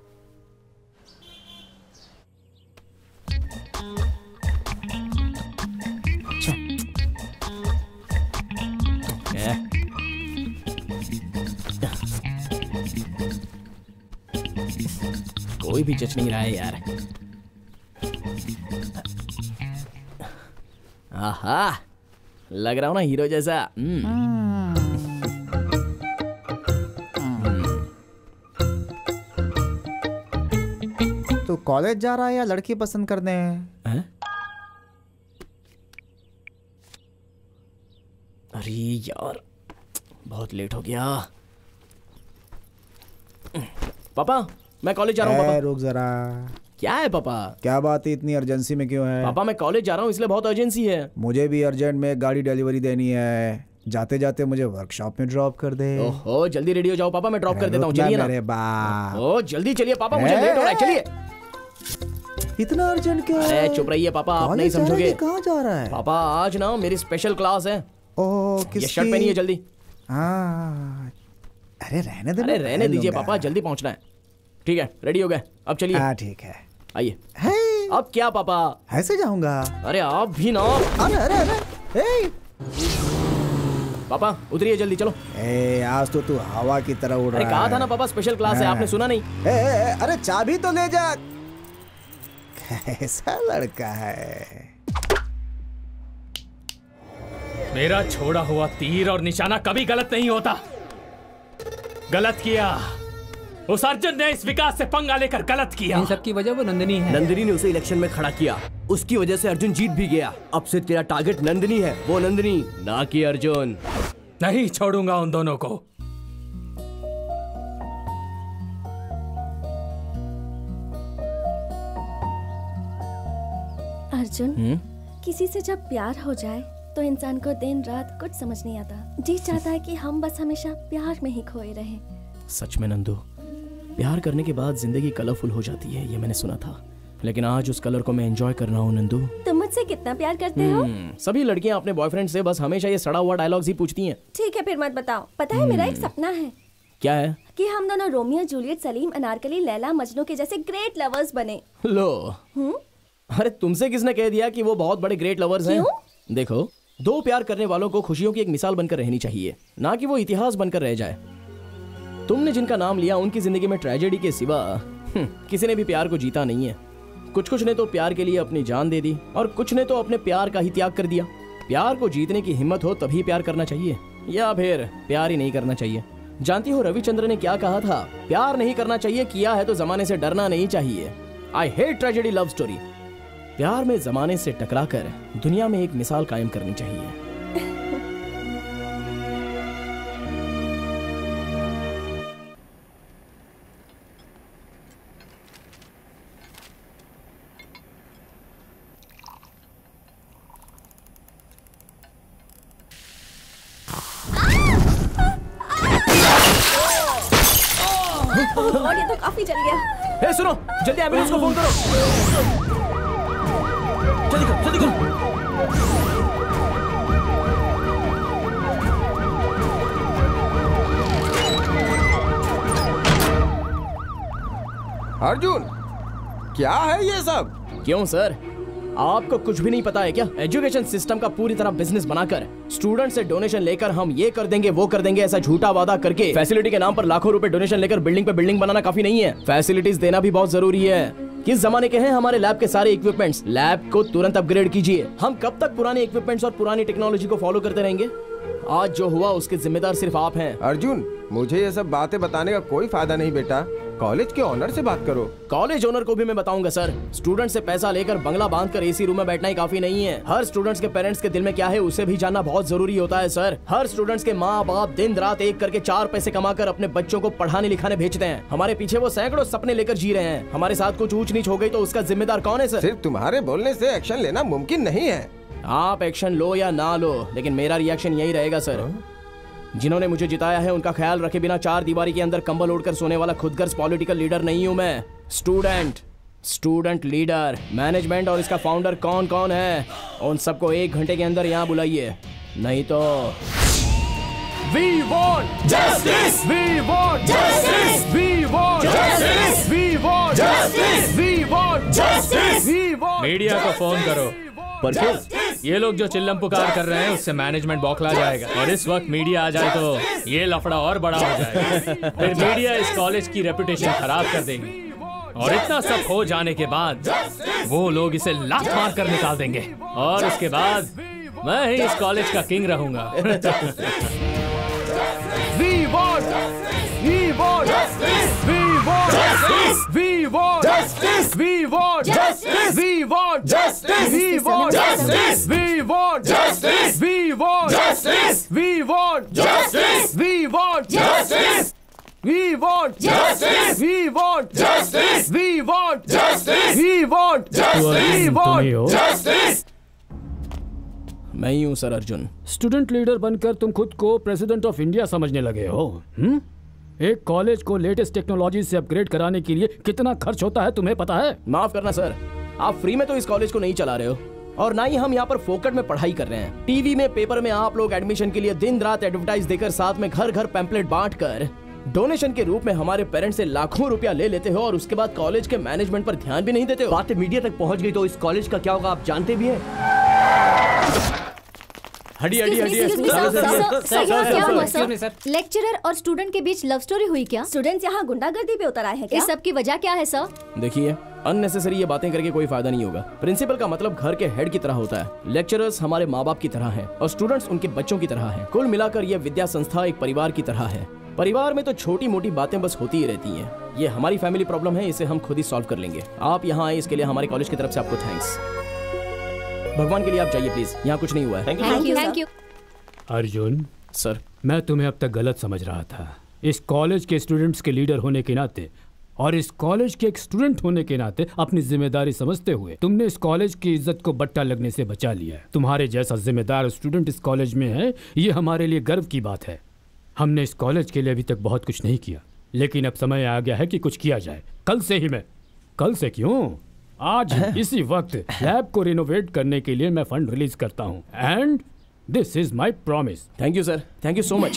कोई भी जच नहीं रहा है यार। आहा, लग रहा हूँ ना हीरो जैसा। तू कॉलेज जा रहा है या लड़की पसंद करने है? अरे यार, बहुत लेट हो गया। पापा, मैं कॉलेज जा रहा हूँ। पापा रुक जरा। क्या है पापा? क्या बात है, इतनी अर्जेंसी में क्यों है? पापा मैं कॉलेज जा रहा हूँ इसलिए बहुत अर्जेंसी है। मुझे भी अर्जेंट में एक गाड़ी डिलीवरी देनी है। जाते जाते मुझे वर्कशॉप में ड्रॉप कर दे। ओहो, जल्दी रेडी हो जाओ पापा, मैं ड्रॉप कर देता हूँ। चलिए ना। मेरे बाप। ओ जल्दी चलिए पापा, मुझे लेट हो रहा है। चलिए। इतना अर्जेंट क्यों है? अरे चुप रहिए पापा, आप नहीं समझोगे। कहाँ जा रहा है? पापा आज ना मेरी स्पेशल क्लास है। ओह, किसकी? ये शर्ट पहनिए जल्दी। हाँ, अरे रहने दे। अरे रहने दीजिए पापा, जल्दी पहुंचना है। ठीक है, रेडी हो गए, अब चलिए। हाँ ठीक है, आइए। अब क्या पापा? ऐसे जाऊंगा? अरे आप भी ना। अरे अरे अरे पापा उतरिए जल्दी, चलो। आज तो तू हवा की तरह उड़ रहा है। अरे कहा था ना पापा स्पेशल क्लास है, आपने सुना नहीं? अरे चाबी तो ले जा। कैसा लड़का है? मेरा छोड़ा हुआ तीर और निशाना कभी गलत नहीं होता। गलत किया उस अर्जुन ने, इस विकास से पंगा लेकर गलत किया। इन सब की वजह वो नंदिनी है। नंदिनी ने उसे इलेक्शन में खड़ा किया, उसकी वजह से अर्जुन जीत भी गया। अब से तेरा टारगेट नंदिनी है, वो नंदिनी ना कि अर्जुन। नहीं छोड़ूंगा उन दोनों को। अर्जुन, किसी से जब प्यार हो जाए तो इंसान को दिन रात कुछ समझ नहीं आता। जी चाहता है कि हम बस हमेशा प्यार में ही खोए रहें। सच में नंदू, प्यार करने के बाद जिंदगी कलरफुल हो जाती है, ये मैंने सुना था। लेकिन आज उस कलर को मैं एंजॉय कर रहा हूँ नंदू। तुम मुझसे कितना प्यार करते हो? सभी लड़कियां अपने बॉयफ्रेंड से बस हमेशा ये सड़ा हुआ डायलॉग्स ही पूछती हैं। ठीक है फिर मत बताओ। पता है मेरा एक सपना है। क्या है? कि हम दोनों रोमियो जूलियट, सलीम अनारकली, लैला मजनू के जैसे ग्रेट लवर्स बने। लो। अरे तुमसे किसने कह दिया कि वो बहुत बड़े ग्रेट लवर्स हैं? देखो, दो प्यार करने वालों को खुशियों की एक मिसाल बनकर रहनी चाहिए, ना कि वो इतिहास बनकर रह जाए। तुमने जिनका नाम लिया उनकी जिंदगी में ट्रेजेडी के सिवा किसी ने भी प्यार को जीता नहीं है। कुछ ने तो प्यार के लिए अपनी जान दे दी और कुछ ने तो अपने प्यार का ही त्याग कर दिया। प्यार को जीतने की हिम्मत हो तभी प्यार करना चाहिए, या फिर प्यार ही नहीं करना चाहिए। जानती हो रविचंद्र ने क्या कहा था? प्यार नहीं करना चाहिए, किया है तो जमाने से डरना नहीं चाहिए। I hate tragedy love story. प्यार में जमाने से टकराकर दुनिया में एक मिसाल कायम करनी चाहिए। और ये तो काफी जल गया। हे सुनो, जल्दी एम्बुलेंस को फोन करो। जल्दी करो, जल्दी करो। अर्जुन, क्या है ये सब? क्यों सर, आपको कुछ भी नहीं पता है क्या? एजुकेशन सिस्टम का पूरी तरह बिजनेस बनाकर स्टूडेंट से डोनेशन लेकर हम ये कर देंगे वो कर देंगे ऐसा झूठा वादा करके फैसिलिटी के नाम पर लाखों रुपए डोनेशन लेकर बिल्डिंग पे बिल्डिंग बनाना काफी नहीं है। फैसिलिटीज देना भी बहुत जरूरी है। किस जमाने के हैं हमारे लैब के सारे इक्विपमेंट्स? लैब को तुरंत अपग्रेड कीजिए। हम कब तक पुराने इक्विपमेंट्स और पुरानी टेक्नोलॉजी को फॉलो करते रहेंगे? आज जो हुआ उसके जिम्मेदार सिर्फ आप हैं। अर्जुन, मुझे ये सब बातें बताने का कोई फायदा नहीं बेटा। कॉलेज के ऑनर से बात करो। कॉलेज ओनर को भी मैं बताऊंगा सर, स्टूडेंट से पैसा लेकर बंगला बांधकर एसी रूम में बैठना ही काफी नहीं है। हर स्टूडेंट्स के पेरेंट्स के दिल में क्या है उसे भी जानना बहुत जरूरी होता है सर। हर स्टूडेंट्स के माँ बाप दिन रात एक करके 4 पैसे कमाकर अपने बच्चों को पढ़ाने लिखाने भेजते हैं। हमारे पीछे वो सैकड़ों सपने लेकर जी रहे हैं। हमारे साथ कुछ ऊंच नीच हो गई तो उसका जिम्मेदार कौन है सर? सिर्फ तुम्हारे बोलने से एक्शन लेना मुमकिन नहीं है। आप एक्शन लो या ना लो, लेकिन मेरा रिएक्शन यही रहेगा सर। जिन्होंने मुझे जिताया है उनका ख्याल रखे बिना 4 दीवारी के अंदर कंबल ओढ़कर सोने वाला खुदगर्ज पॉलिटिकल लीडर नहीं हूं मैं, स्टूडेंट। स्टूडेंट लीडर, मैनेजमेंट और इसका फाउंडर कौन कौन है, उन सबको 1 घंटे के अंदर यहाँ बुलाइए, नहीं तो We want justice! We want justice! We want justice! We want justice! We want justice! We want media को फोन करो। पर क्यों? ये लोग जो चिल्लम पुकार कर रहे हैं उससे मैनेजमेंट बौखला जाएगा, और इस वक्त मीडिया आ जाए तो ये लफड़ा और बड़ा हो जाएगा। फिर मीडिया इस कॉलेज की रेपुटेशन खराब कर देगी, और इतना सब हो जाने के बाद वो लोग इसे लात मार कर निकाल देंगे, और उसके बाद मैं ही इस कॉलेज का किंग रहूंगा। We want justice! We want justice! We want justice! We want justice! We want justice! We want justice! We want justice! We want justice! We want justice! We want justice! We want justice! We want justice! We want justice! We want justice! We want justice! मैं ही हूँ sir Arjun. Student leader बनकर तुम खुद को president of India समझने लगे हो। एक कॉलेज को लेटेस्ट टेक्नोलॉजी से अपग्रेड कराने के लिए कितना खर्च होता है तुम्हें पता है? माफ करना सर, आप फ्री में तो इस कॉलेज को नहीं चला रहे हो, और ना ही हम यहाँ पर फोकट में पढ़ाई कर रहे हैं। टीवी में, पेपर में आप लोग एडमिशन के लिए दिन रात एडवर्टाइज देकर, साथ में घर घर पैम्पलेट बांट कर, डोनेशन के रूप में हमारे पेरेंट्स से लाखों रुपया ले लेते हो, और उसके बाद कॉलेज के मैनेजमेंट पर ध्यान भी नहीं देते हो। बातें मीडिया तक पहुंच गई तो इस कॉलेज का क्या होगा आप जानते भी हैं? लेक्चरर और स्टूडेंट के बीच लव स्टोरी हुई क्या? स्टूडेंट्स यहाँ गुंडागर्दी पे उतर आए हैं क्या? इस सब की वजह क्या है सर? देखिए, अननेसेसरी ये बातें करके कोई फायदा नहीं होगा। प्रिंसिपल का मतलब घर के हेड की तरह होता है, लेक्चरर्स हमारे माँ बाप की तरह हैं, और स्टूडेंट्स उनके बच्चों की तरह हैं। कुल मिलाकर ये विद्या संस्था एक परिवार की तरह है। परिवार में तो छोटी मोटी बातें बस होती ही रहती हैं। ये हमारी फैमिली प्रॉब्लम है, इसे हम खुद ही सॉल्व कर लेंगे। आप यहाँ आए इसके लिए हमारे कॉलेज की तरफ से आपको थैंक्स। भगवान के लिए आप जाइए प्लीज, यहाँ कुछ नहीं हुआ है। Thank you. अर्जुन सर, मैं तुम्हें अब तक गलत समझ रहा था। इस कॉलेज के स्टूडेंट्स के लीडर होने के नाते और इस कॉलेज के एक स्टूडेंट होने के नाते अपनी जिम्मेदारी समझते हुए तुमने इस कॉलेज की इज्जत को बट्टा लगने से बचा लिया है। तुम्हारे जैसा जिम्मेदार स्टूडेंट इस कॉलेज में है, ये हमारे लिए गर्व की बात है। हमने इस कॉलेज के लिए अभी तक बहुत कुछ नहीं किया, लेकिन अब समय आ गया है कि कुछ किया जाए। कल से ही मैं, कल से क्यों, आज इसी वक्त लैब को रिनोवेट करने के लिए मैं फंड रिलीज करता हूँ, and this is my promise. Thank you sir, thank you so much.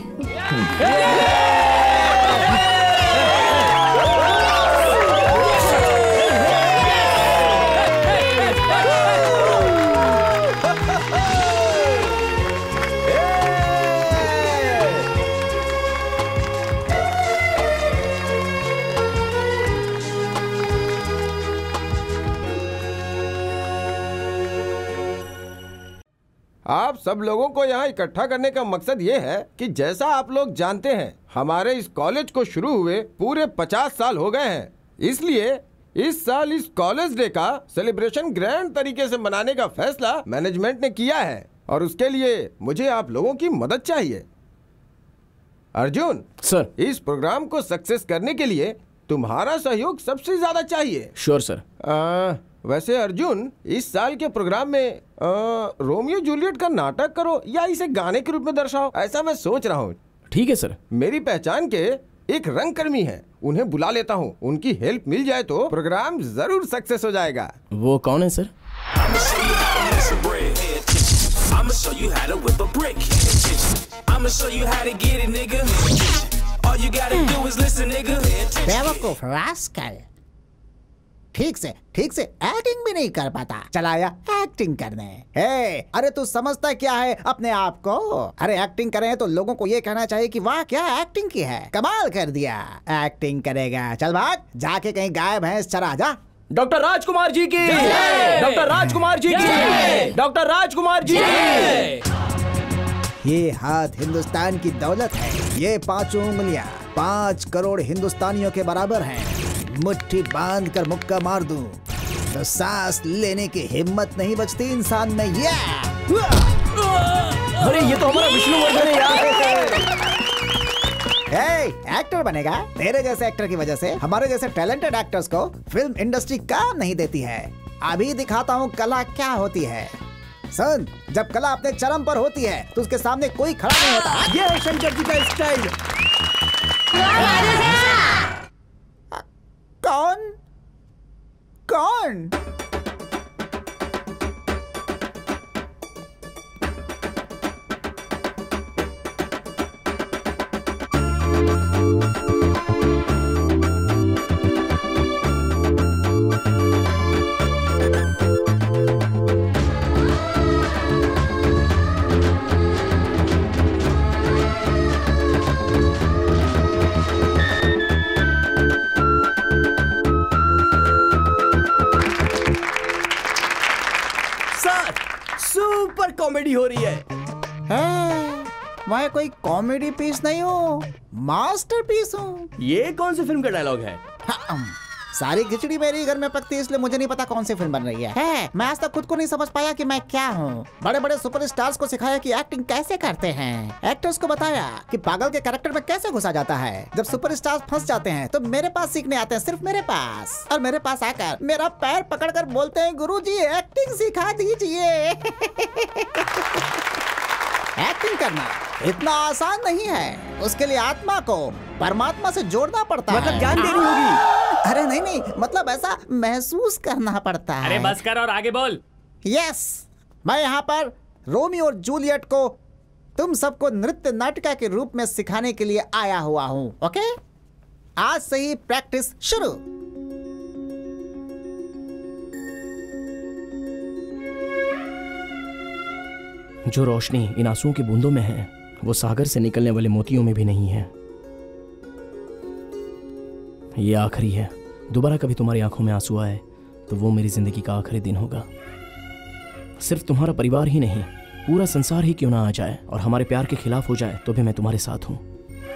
आप सब लोगों को यहाँ इकट्ठा करने का मकसद ये है कि जैसा आप लोग जानते हैं, हमारे इस कॉलेज को शुरू हुए पूरे 50 साल हो गए हैं। इसलिए इस साल इस कॉलेज डे का सेलिब्रेशन ग्रैंड तरीके से मनाने का फैसला मैनेजमेंट ने किया है, और उसके लिए मुझे आप लोगों की मदद चाहिए। अर्जुन सर, इस प्रोग्राम को सक्सेस करने के लिए तुम्हारा सहयोग सबसे ज्यादा चाहिए। Sure sir. वैसे अर्जुन, इस साल के प्रोग्राम में रोमियो जूलियट का नाटक करो या इसे गाने के रूप में दर्शाओ, ऐसा मैं सोच रहा हूँ। ठीक है सर। मेरी पहचान के एक रंगकर्मी हैं, उन्हें बुला लेता हूँ। उनकी हेल्प मिल जाए तो प्रोग्राम जरूर सक्सेस हो जाएगा। वो कौन है सर? बेवकूफ रास्कल, ठीक से एक्टिंग भी नहीं कर पाता, चला आया एक्टिंग करने। हे, अरे तू समझता क्या है अपने आप को? अरे एक्टिंग करें तो लोगों को ये कहना चाहिए कि वाह क्या एक्टिंग की है, कमाल कर दिया। एक्टिंग करेगा, चल भाग, जाके कहीं गाय भैंस चरा जा। डॉक्टर राजकुमार जी की, डॉक्टर राजकुमार जी की, डॉक्टर राजकुमार जी की। ये हाथ हिंदुस्तान की दौलत है, ये 5 उंगलियां 5 करोड़ हिंदुस्तानियों के बराबर हैं। मुट्ठी बांध कर मुक्का मार दूं तो सांस लेने की हिम्मत नहीं बचती इंसान में। ये अरे ये तो हमारा विष्णुवर्धन है यार। एक्टर बनेगा? तेरे जैसे एक्टर की वजह से हमारे जैसे टैलेंटेड एक्टर्स को फिल्म इंडस्ट्री काम नहीं देती है। अभी दिखाता हूँ कला क्या होती है। सुन, जब कला अपने चरम पर होती है तो उसके सामने कोई खड़ा नहीं होता। ये है शंकर जी का स्टाइल। कौन सुपर कॉमेडी हो रही है। मैं कोई कॉमेडी पीस नहीं हूँ, मास्टरपीस हूँ। ये कौन सी फिल्म का डायलॉग है? सारी खिचड़ी मेरी घर में पकती है, इसलिए मुझे नहीं पता कौन सी फिल्म बन रही है। मैं आज तक खुद को नहीं समझ पाया कि मैं क्या हूँ। बड़े बड़े सुपरस्टार्स को सिखाया कि एक्टिंग कैसे करते हैं, एक्टर्स को बताया कि पागल के कैरेक्टर में कैसे घुसा जाता है। जब सुपरस्टार्स फंस जाते हैं तो मेरे पास सीखने आते हैं, सिर्फ मेरे पास। और मेरे पास आकर मेरा पैर पकड़कर बोलते हैं, गुरुजी एक्टिंग सिखा दीजिए। एक्टिंग करना इतना आसान नहीं है, उसके लिए आत्मा को परमात्मा से जोड़ना पड़ता है। मतलब जान देनी होगी। अरे नहीं, मतलब ऐसा महसूस करना पड़ता है। अरे बस कर और आगे बोल। यस, मैं यहाँ पर रोमियो और जूलियट को तुम सबको नृत्य नाटिका के रूप में सिखाने के लिए आया हुआ हूँ। ओके, आज से ही प्रैक्टिस शुरू। जो रोशनी इन आंसुओं की बूंदों में है, वो सागर से निकलने वाले मोतियों में भी नहीं है। ये आखिरी है। दोबारा कभी तुम्हारी आंखों में आंसू आए तो वो मेरी जिंदगी का आखिरी दिन होगा। सिर्फ तुम्हारा परिवार ही नहीं, पूरा संसार ही क्यों ना आ जाए और हमारे प्यार के खिलाफ हो जाए, तो भी मैं तुम्हारे साथ हूं।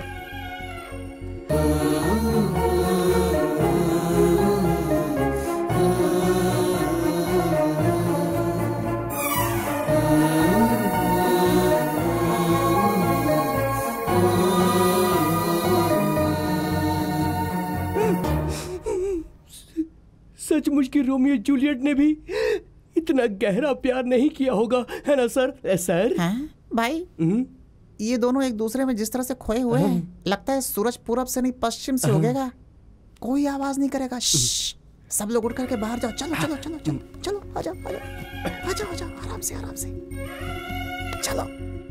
सचमुच की रोमियो जूलियट ने भी इतना गहरा प्यार नहीं किया होगा, है ना सर? सर भाई, ये दोनों एक दूसरे में जिस तरह से खोए हुए हैं, लगता है सूरज पूरब से नहीं पश्चिम से उगेगा। कोई आवाज नहीं करेगा। सब लोग उठ करके बाहर जाओ। चलो चलो चलो चलो चलो, आ जाओ आ जाओ आ जाओ आ जाओ, आराम से आराम से चलो।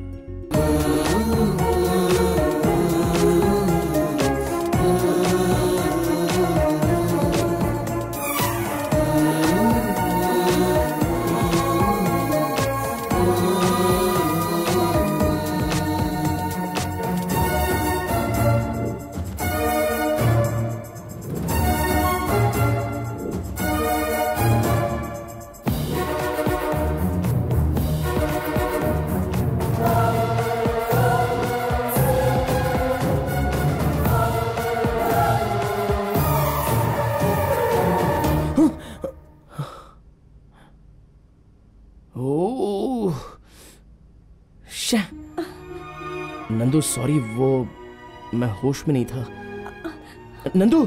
नंदू सॉरी, वो मैं होश में नहीं था। नंदू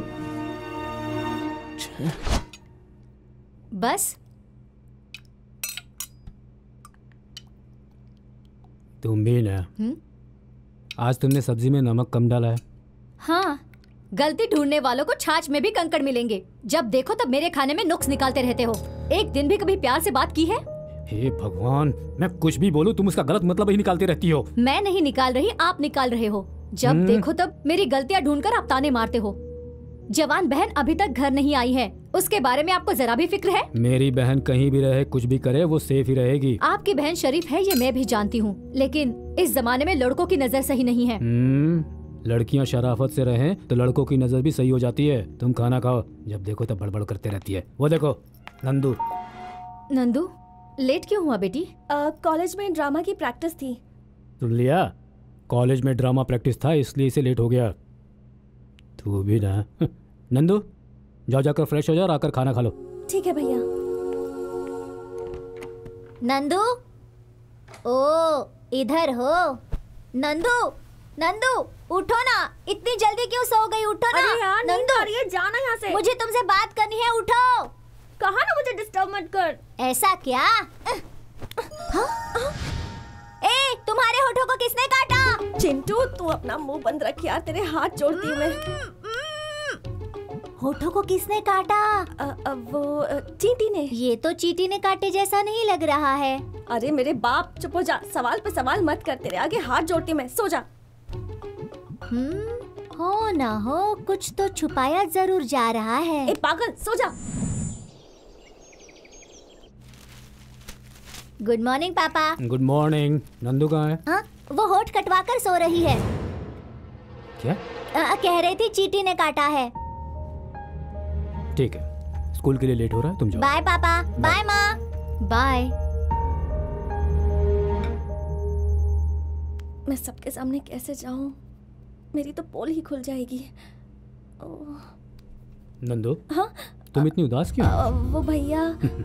बस तुम भी ना। आज तुमने सब्जी में नमक कम डाला है। हाँ, गलती ढूंढने वालों को छाछ में भी कंकड़ मिलेंगे। जब देखो तब मेरे खाने में नुक्स निकालते रहते हो। एक दिन भी कभी प्यार से बात की है? हे भगवान, मैं कुछ भी बोलूं तुम उसका गलत मतलब ही निकालती रहती हो। मैं नहीं निकाल रही, आप निकाल रहे हो। जब देखो तब मेरी गलतियां ढूंढकर आप ताने मारते हो। जवान बहन अभी तक घर नहीं आई है, उसके बारे में आपको जरा भी फिक्र है? मेरी बहन कहीं भी रहे, कुछ भी करे, वो सेफ ही रहेगी। आपकी बहन शरीफ है, ये मैं भी जानती हूँ, लेकिन इस जमाने में लड़कों की नजर सही नहीं है। लड़कियाँ शराफत से रहें तो लड़कों की नजर भी सही हो जाती है। तुम खाना खाओ, जब देखो तब बड़बड़ करते रहती है। वो देखो नंदू। नंदू, लेट क्यों हुआ बेटी? कॉलेज में ड्रामा की प्रैक्टिस थी। सुन लिया, कॉलेज में ड्रामा प्रैक्टिस था इसलिए इसे लेट हो गया। तू भी ना। नंदू जाओ, जाकर फ्रेश हो जाओ और आकर खाना खा लो। ठीक है भैया। नंदू, ओ इधर हो। नंदू, नंदू उठो ना, इतनी जल्दी क्यों सो गई? उठो ना। अरे यार, नंदू, ये जाना यहाँ से। मुझे तुमसे बात करनी है, उठो। कहा ना मुझे डिस्टर्ब मत कर। ऐसा क्या? ए, तुम्हारे होठों को किसने काटा? चिंटू, तू अपना मुंह बंद रख यार, तेरे हाथ जोड़ती हूँ मैं। होठों को किसने काटा? वो चींटी ने। ये तो चींटी ने काटे जैसा नहीं लग रहा है। अरे मेरे बाप, चुप हो जा, सवाल पे सवाल मत कर, तेरे आगे हाथ जोड़ती मैं। सो जा। हो ना हो, कुछ तो छुपाया जरूर जा रहा है। ए पागल, सो जा। गुड मॉर्निंग पापा। Good morning. नंदू कहाँ है? हाँ, वो होठ कटवाकर सो रही है। क्या? कह रही थी चींटी ने काटा है। ठीक है, स्कूल के लिए लेट हो रहा है, तुम जाओ। बाय पापा। बाय माँ। बाय। मैं सबके सामने कैसे जाऊं? मेरी तो पोल ही खुल जाएगी। नंदू, हाँ? तुम इतनी उदास क्यों? वो भैया।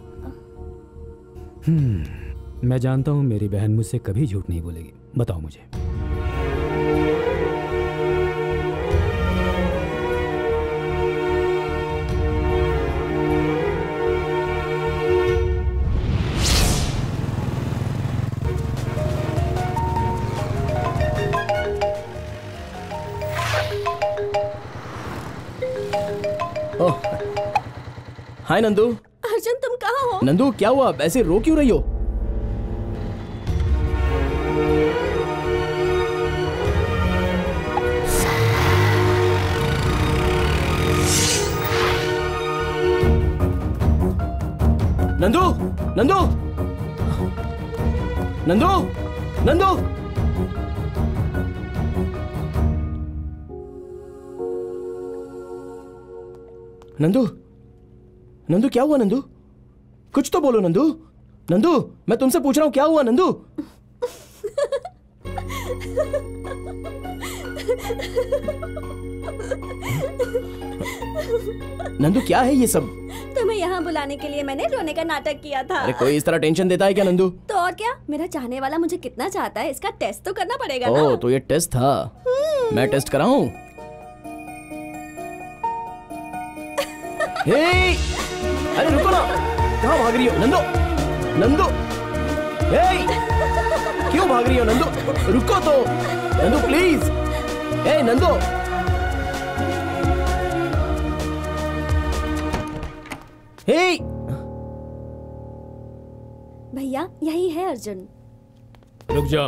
मैं जानता हूँ मेरी बहन मुझसे कभी झूठ नहीं बोलेगी। बताओ मुझे। हाय नंदू। अर्जुन, तुम कहाँ हो? नंदू क्या हुआ, ऐसे रो क्यों रही हो? नंदू, नंदू, नंदू, नंदू। नंदू, नंदू क्या हुआ? नंदू कुछ तो बोलो। नंदू, नंदू मैं तुमसे पूछ रहा हूँ क्या हुआ? नंदू। नंदू क्या है ये सब? तुम्हें यहाँ बुलाने के लिए मैंने रोने का नाटक किया था। अरे कोई इस तरह टेंशन देता है क्या नंदू? तो और क्या, मेरा चाहने वाला मुझे कितना चाहता है इसका टेस्ट तो करना पड़ेगा ना। ओह, तो ये टेस्ट था। मैं टेस्ट कराऊं? अरे रुको ना, कहाँ भाग रही हो नंदू? नंदू, क्यों भाग रही हो नंदू? रुको तो नंदू प्लीज। नंदू, भैया यही है अर्जुन। रुक जा।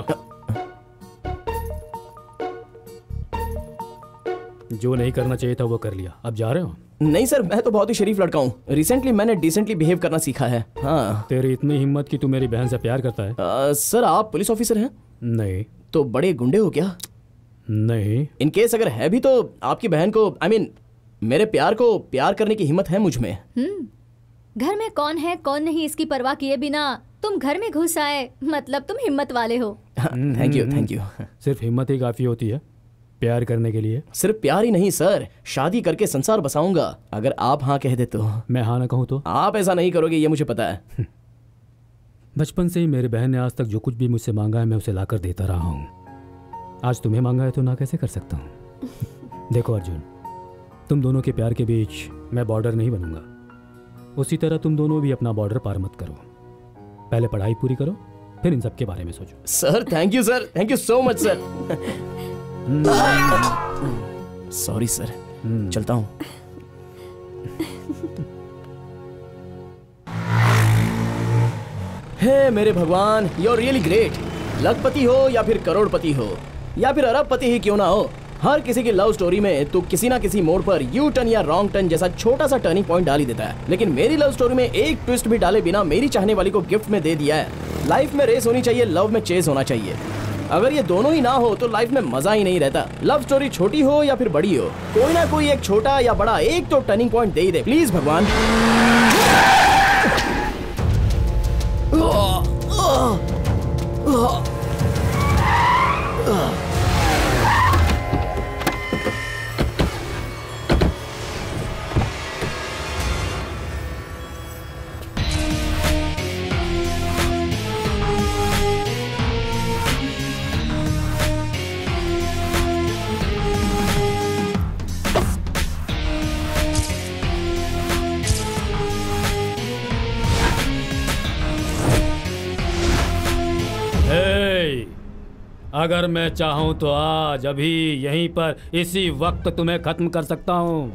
जो नहीं करना चाहिए था वो कर लिया, अब जा रहे हो? नहीं सर, मैं तो बहुत ही शरीफ लड़का हूँ। रिसेंटली मैंने डिसेंटली बिहेव करना सीखा है। हाँ। तेरी इतनी हिम्मत कि तू मेरी बहन से प्यार करता है? सर आप पुलिस ऑफिसर हैं? नहीं। तो बड़े गुंडे हो क्या? नहीं। इन केस अगर है भी तो आपकी बहन को मेरे प्यार को प्यार करने की हिम्मत है मुझ में। घर में कौन है कौन नहीं इसकी परवाह किए बिना तुम घर में घुस आए, मतलब तुम हिम्मत वाले हो। Thank you, thank you. सिर्फ हिम्मत ही काफी होती है प्यार करने के लिए? सिर्फ प्यार ही नहीं सर, शादी करके संसार बसाऊंगा अगर आप हाँ कह दे तो। मैं हाँ ना कहूँ तो? आप ऐसा नहीं करोगे ये मुझे पता है। बचपन से ही मेरी बहन ने आज तक जो कुछ भी मुझसे मांगा है मैं उसे लाकर देता रहा हूँ। आज तुम्हें मांगा है तो ना कैसे कर सकता हूँ? देखो अर्जुन, तुम दोनों के प्यार के बीच मैं बॉर्डर नहीं बनूंगा। उसी तरह तुम दोनों भी अपना बॉर्डर पार मत करो। पहले पढ़ाई पूरी करो, फिर इन सब के बारे में सोचो। Sir thank you sir, thank you so much sir. Sorry sir, चलता हूँ। हे मेरे भगवान, यू आर रियली ग्रेट। लखपति हो या फिर करोड़पति हो या फिर अरबपति ही क्यों ना हो, हर किसी की लव स्टोरी में तू किसी ना किसी मोड़ पर यू टर्न या रॉन्ग टर्न जैसा छोटा सा टर्निंग पॉइंट डाल ही देता है। लेकिन मेरी लव स्टोरी में एक ट्विस्ट भी डाले बिना मेरी चाहने वाली को गिफ्ट में दे दिया है। लाइफ में रेस होनी चाहिए, लव में चेस होना चाहिए। अगर ये दोनों ही ना हो तो लाइफ में मजा ही नहीं रहता। लव स्टोरी छोटी हो या फिर बड़ी हो, कोई ना कोई एक छोटा या बड़ा एक तो टर्निंग पॉइंट दे ही दे प्लीज भगवान। अगर मैं चाहूं तो आज अभी यहीं पर इसी वक्त तुम्हें खत्म कर सकता हूं,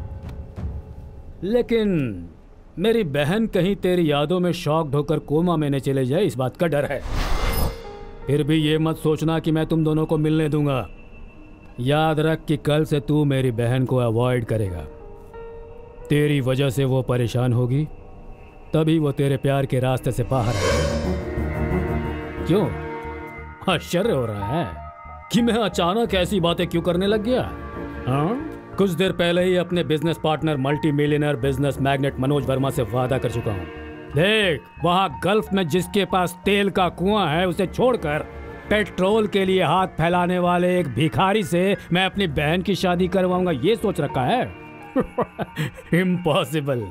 लेकिन मेरी बहन कहीं तेरी यादों में शॉक्ड होकर कोमा में न चले जाए, इस बात का डर है। फिर भी ये मत सोचना कि मैं तुम दोनों को मिलने दूंगा। याद रख कि कल से तू मेरी बहन को अवॉइड करेगा। तेरी वजह से वो परेशान होगी, तभी वो तेरे प्यार के रास्ते से बाहर आएगी। क्यों आश्चर्य हो रहा है कि मैं अचानक ऐसी बातें क्यों करने लग गया? हाँ, कुछ देर पहले ही अपने business partner multi millionaire business magnate Manoj Verma से वादा कर चुका हूँ। देख, वहाँ गल्फ में जिसके पास तेल का कुआं है उसे छोड़कर पेट्रोल के लिए हाथ फैलाने वाले एक भिखारी से मैं अपनी बहन की शादी करवाऊंगा, ये सोच रखा है? इम्पॉसिबल।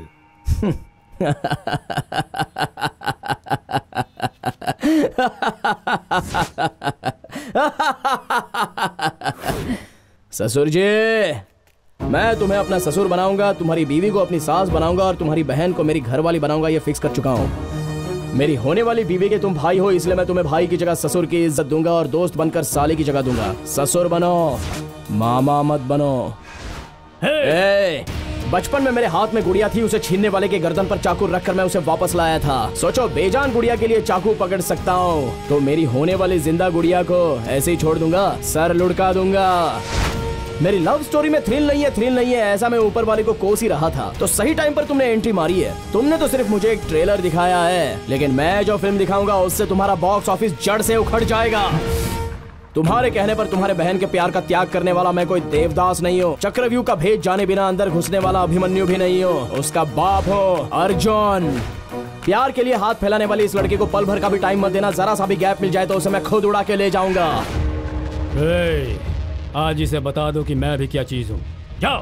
ससुर जी, मैं तुम्हें अपना ससुर बनाऊंगा, तुम्हारी बीवी को अपनी सास बनाऊंगा और तुम्हारी बहन को मेरी घरवाली बनाऊंगा, ये फिक्स कर चुका हूँ। मेरी होने वाली बीवी के तुम भाई हो, इसलिए मैं तुम्हें भाई की जगह ससुर की इज्जत दूंगा और दोस्त बनकर साले की जगह दूंगा। ससुर बनो, मामा मत बनो। बचपन में मेरे हाथ में गुड़िया थी, उसे छीनने वाले के गर्दन पर चाकू रखकर मैं उसे वापस लाया था। सोचो, बेजान गुड़िया के लिए चाकू पकड़ सकता हूँ तो मेरी होने वाली जिंदा गुड़िया को ऐसे ही छोड़ दूंगा, सर लुढ़का दूंगा। मेरी लव स्टोरी में थ्रिल नहीं है, ऐसा मैं ऊपर वाले को कोस ही रहा था। तो सही टाइम पर तुमने एंट्री मारी है। तुमने तो सिर्फ मुझे एक ट्रेलर दिखाया है, लेकिन मैं जो फिल्म दिखाऊंगा उससे तुम्हारा बॉक्स ऑफिस जड़ से उखड़ जाएगा। तुम्हारे कहने पर तुम्हारे बहन के प्यार का त्याग करने वाला मैं कोई देवदास नहीं हूँ, चक्रव्यूह का भेद जाने बिना अंदर घुसने वाला अभिमन्यु भी नहीं हूँ, उसका बाप हो अर्जुन। प्यार के लिए हाथ फैलाने वाली इस लड़की को पल भर का भी टाइम मत देना, जरा सा भी गैप मिल जाए तो उसे मैं खुद उड़ा के ले जाऊंगा। आज इसे बता दो कि मैं भी क्या चीज हूँ। जाओ।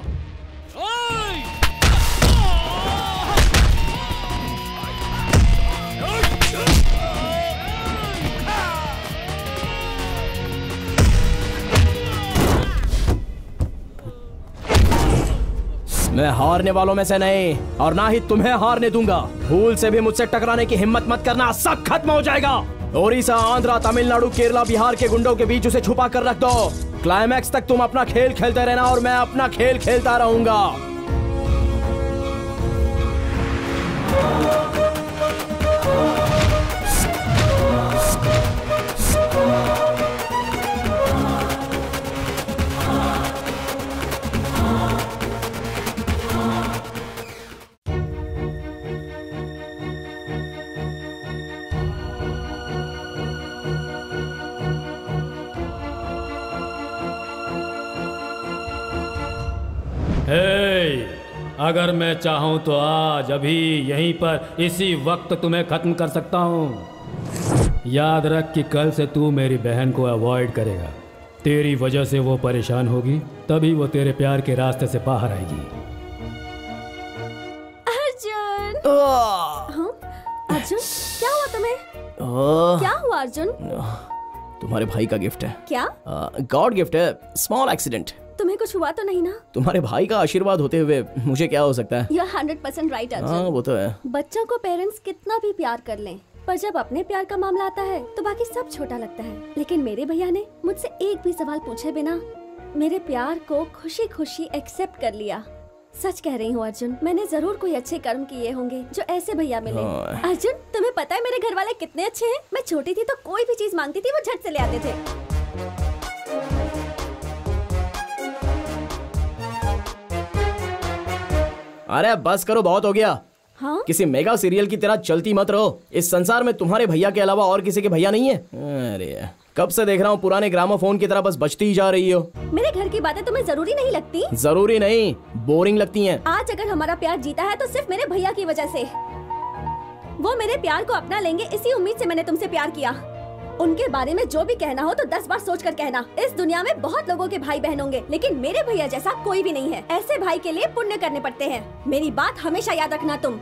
मैं हारने वालों में से नहीं और ना ही तुम्हें हारने दूंगा। भूल से भी मुझसे टकराने की हिम्मत मत करना, सब खत्म हो जाएगा। ओडिशा, आंध्रा, तमिलनाडु, केरला, बिहार के गुंडों के बीच उसे छुपा कर रख दो। क्लाइमैक्स तक तुम अपना खेल खेलते रहना और मैं अपना खेल खेलता रहूंगा। अगर मैं चाहूं तो आज अभी यहीं पर इसी वक्त तुम्हें खत्म कर सकता हूं। याद रख कि कल से तू मेरी बहन को अवॉइड करेगा। तेरी वजह से वो परेशान होगी, तभी वो तेरे प्यार के रास्ते से बाहर आएगी। अर्जुन! अर्जुन, क्या हुआ तुम्हें? क्या हुआ अर्जुन? तुम्हारे भाई का गिफ्ट है। क्या? गॉड गिफ्ट है, स्मॉल एक्सीडेंट। तुम्हें कुछ हुआ तो नहीं ना? तुम्हारे भाई का आशीर्वाद होते हुए मुझे क्या हो सकता है? You're 100% right, Arjun. हाँ, वो तो है। बच्चों को पेरेंट्स कितना भी प्यार कर लें, पर जब अपने प्यार का मामला आता है तो बाकी सब छोटा लगता है। लेकिन मेरे भैया ने मुझसे एक भी सवाल पूछे बिना मेरे प्यार को खुशी खुशी एक्सेप्ट कर लिया। सच कह रही हूँ अर्जुन, मैंने जरूर कोई अच्छे कर्म किए होंगे जो ऐसे भैया मिले। अर्जुन, तुम्हें पता है मेरे घर वाले कितने अच्छे हैं? मैं छोटी थी तो कोई भी चीज मांगती थी वो झट से ले आते थे। अरे बस करो, बहुत हो गया। हाँ? किसी मेगा सीरियल की तरह चलती मत रहो। इस संसार में तुम्हारे भैया के अलावा और किसी के भैया नहीं है। अरे कब से देख रहा हूँ पुराने ग्रामोफोन की तरह बस बजती ही जा रही हो। मेरे घर की बातें तुम्हें जरूरी नहीं लगती? जरूरी नहीं, बोरिंग लगती हैं। आज अगर हमारा प्यार जीता है तो सिर्फ मेरे भैया की वजह से। वो मेरे प्यार को अपना लेंगे, इसी उम्मीद से मैंने तुमसे प्यार किया। उनके बारे में जो भी कहना हो तो 10 बार सोच कर कहना। इस दुनिया में बहुत लोगों के भाई बहन होंगे, लेकिन मेरे भैया जैसा कोई भी नहीं है। ऐसे भाई के लिए पुण्य करने पड़ते हैं। मेरी बात हमेशा याद रखना तुम।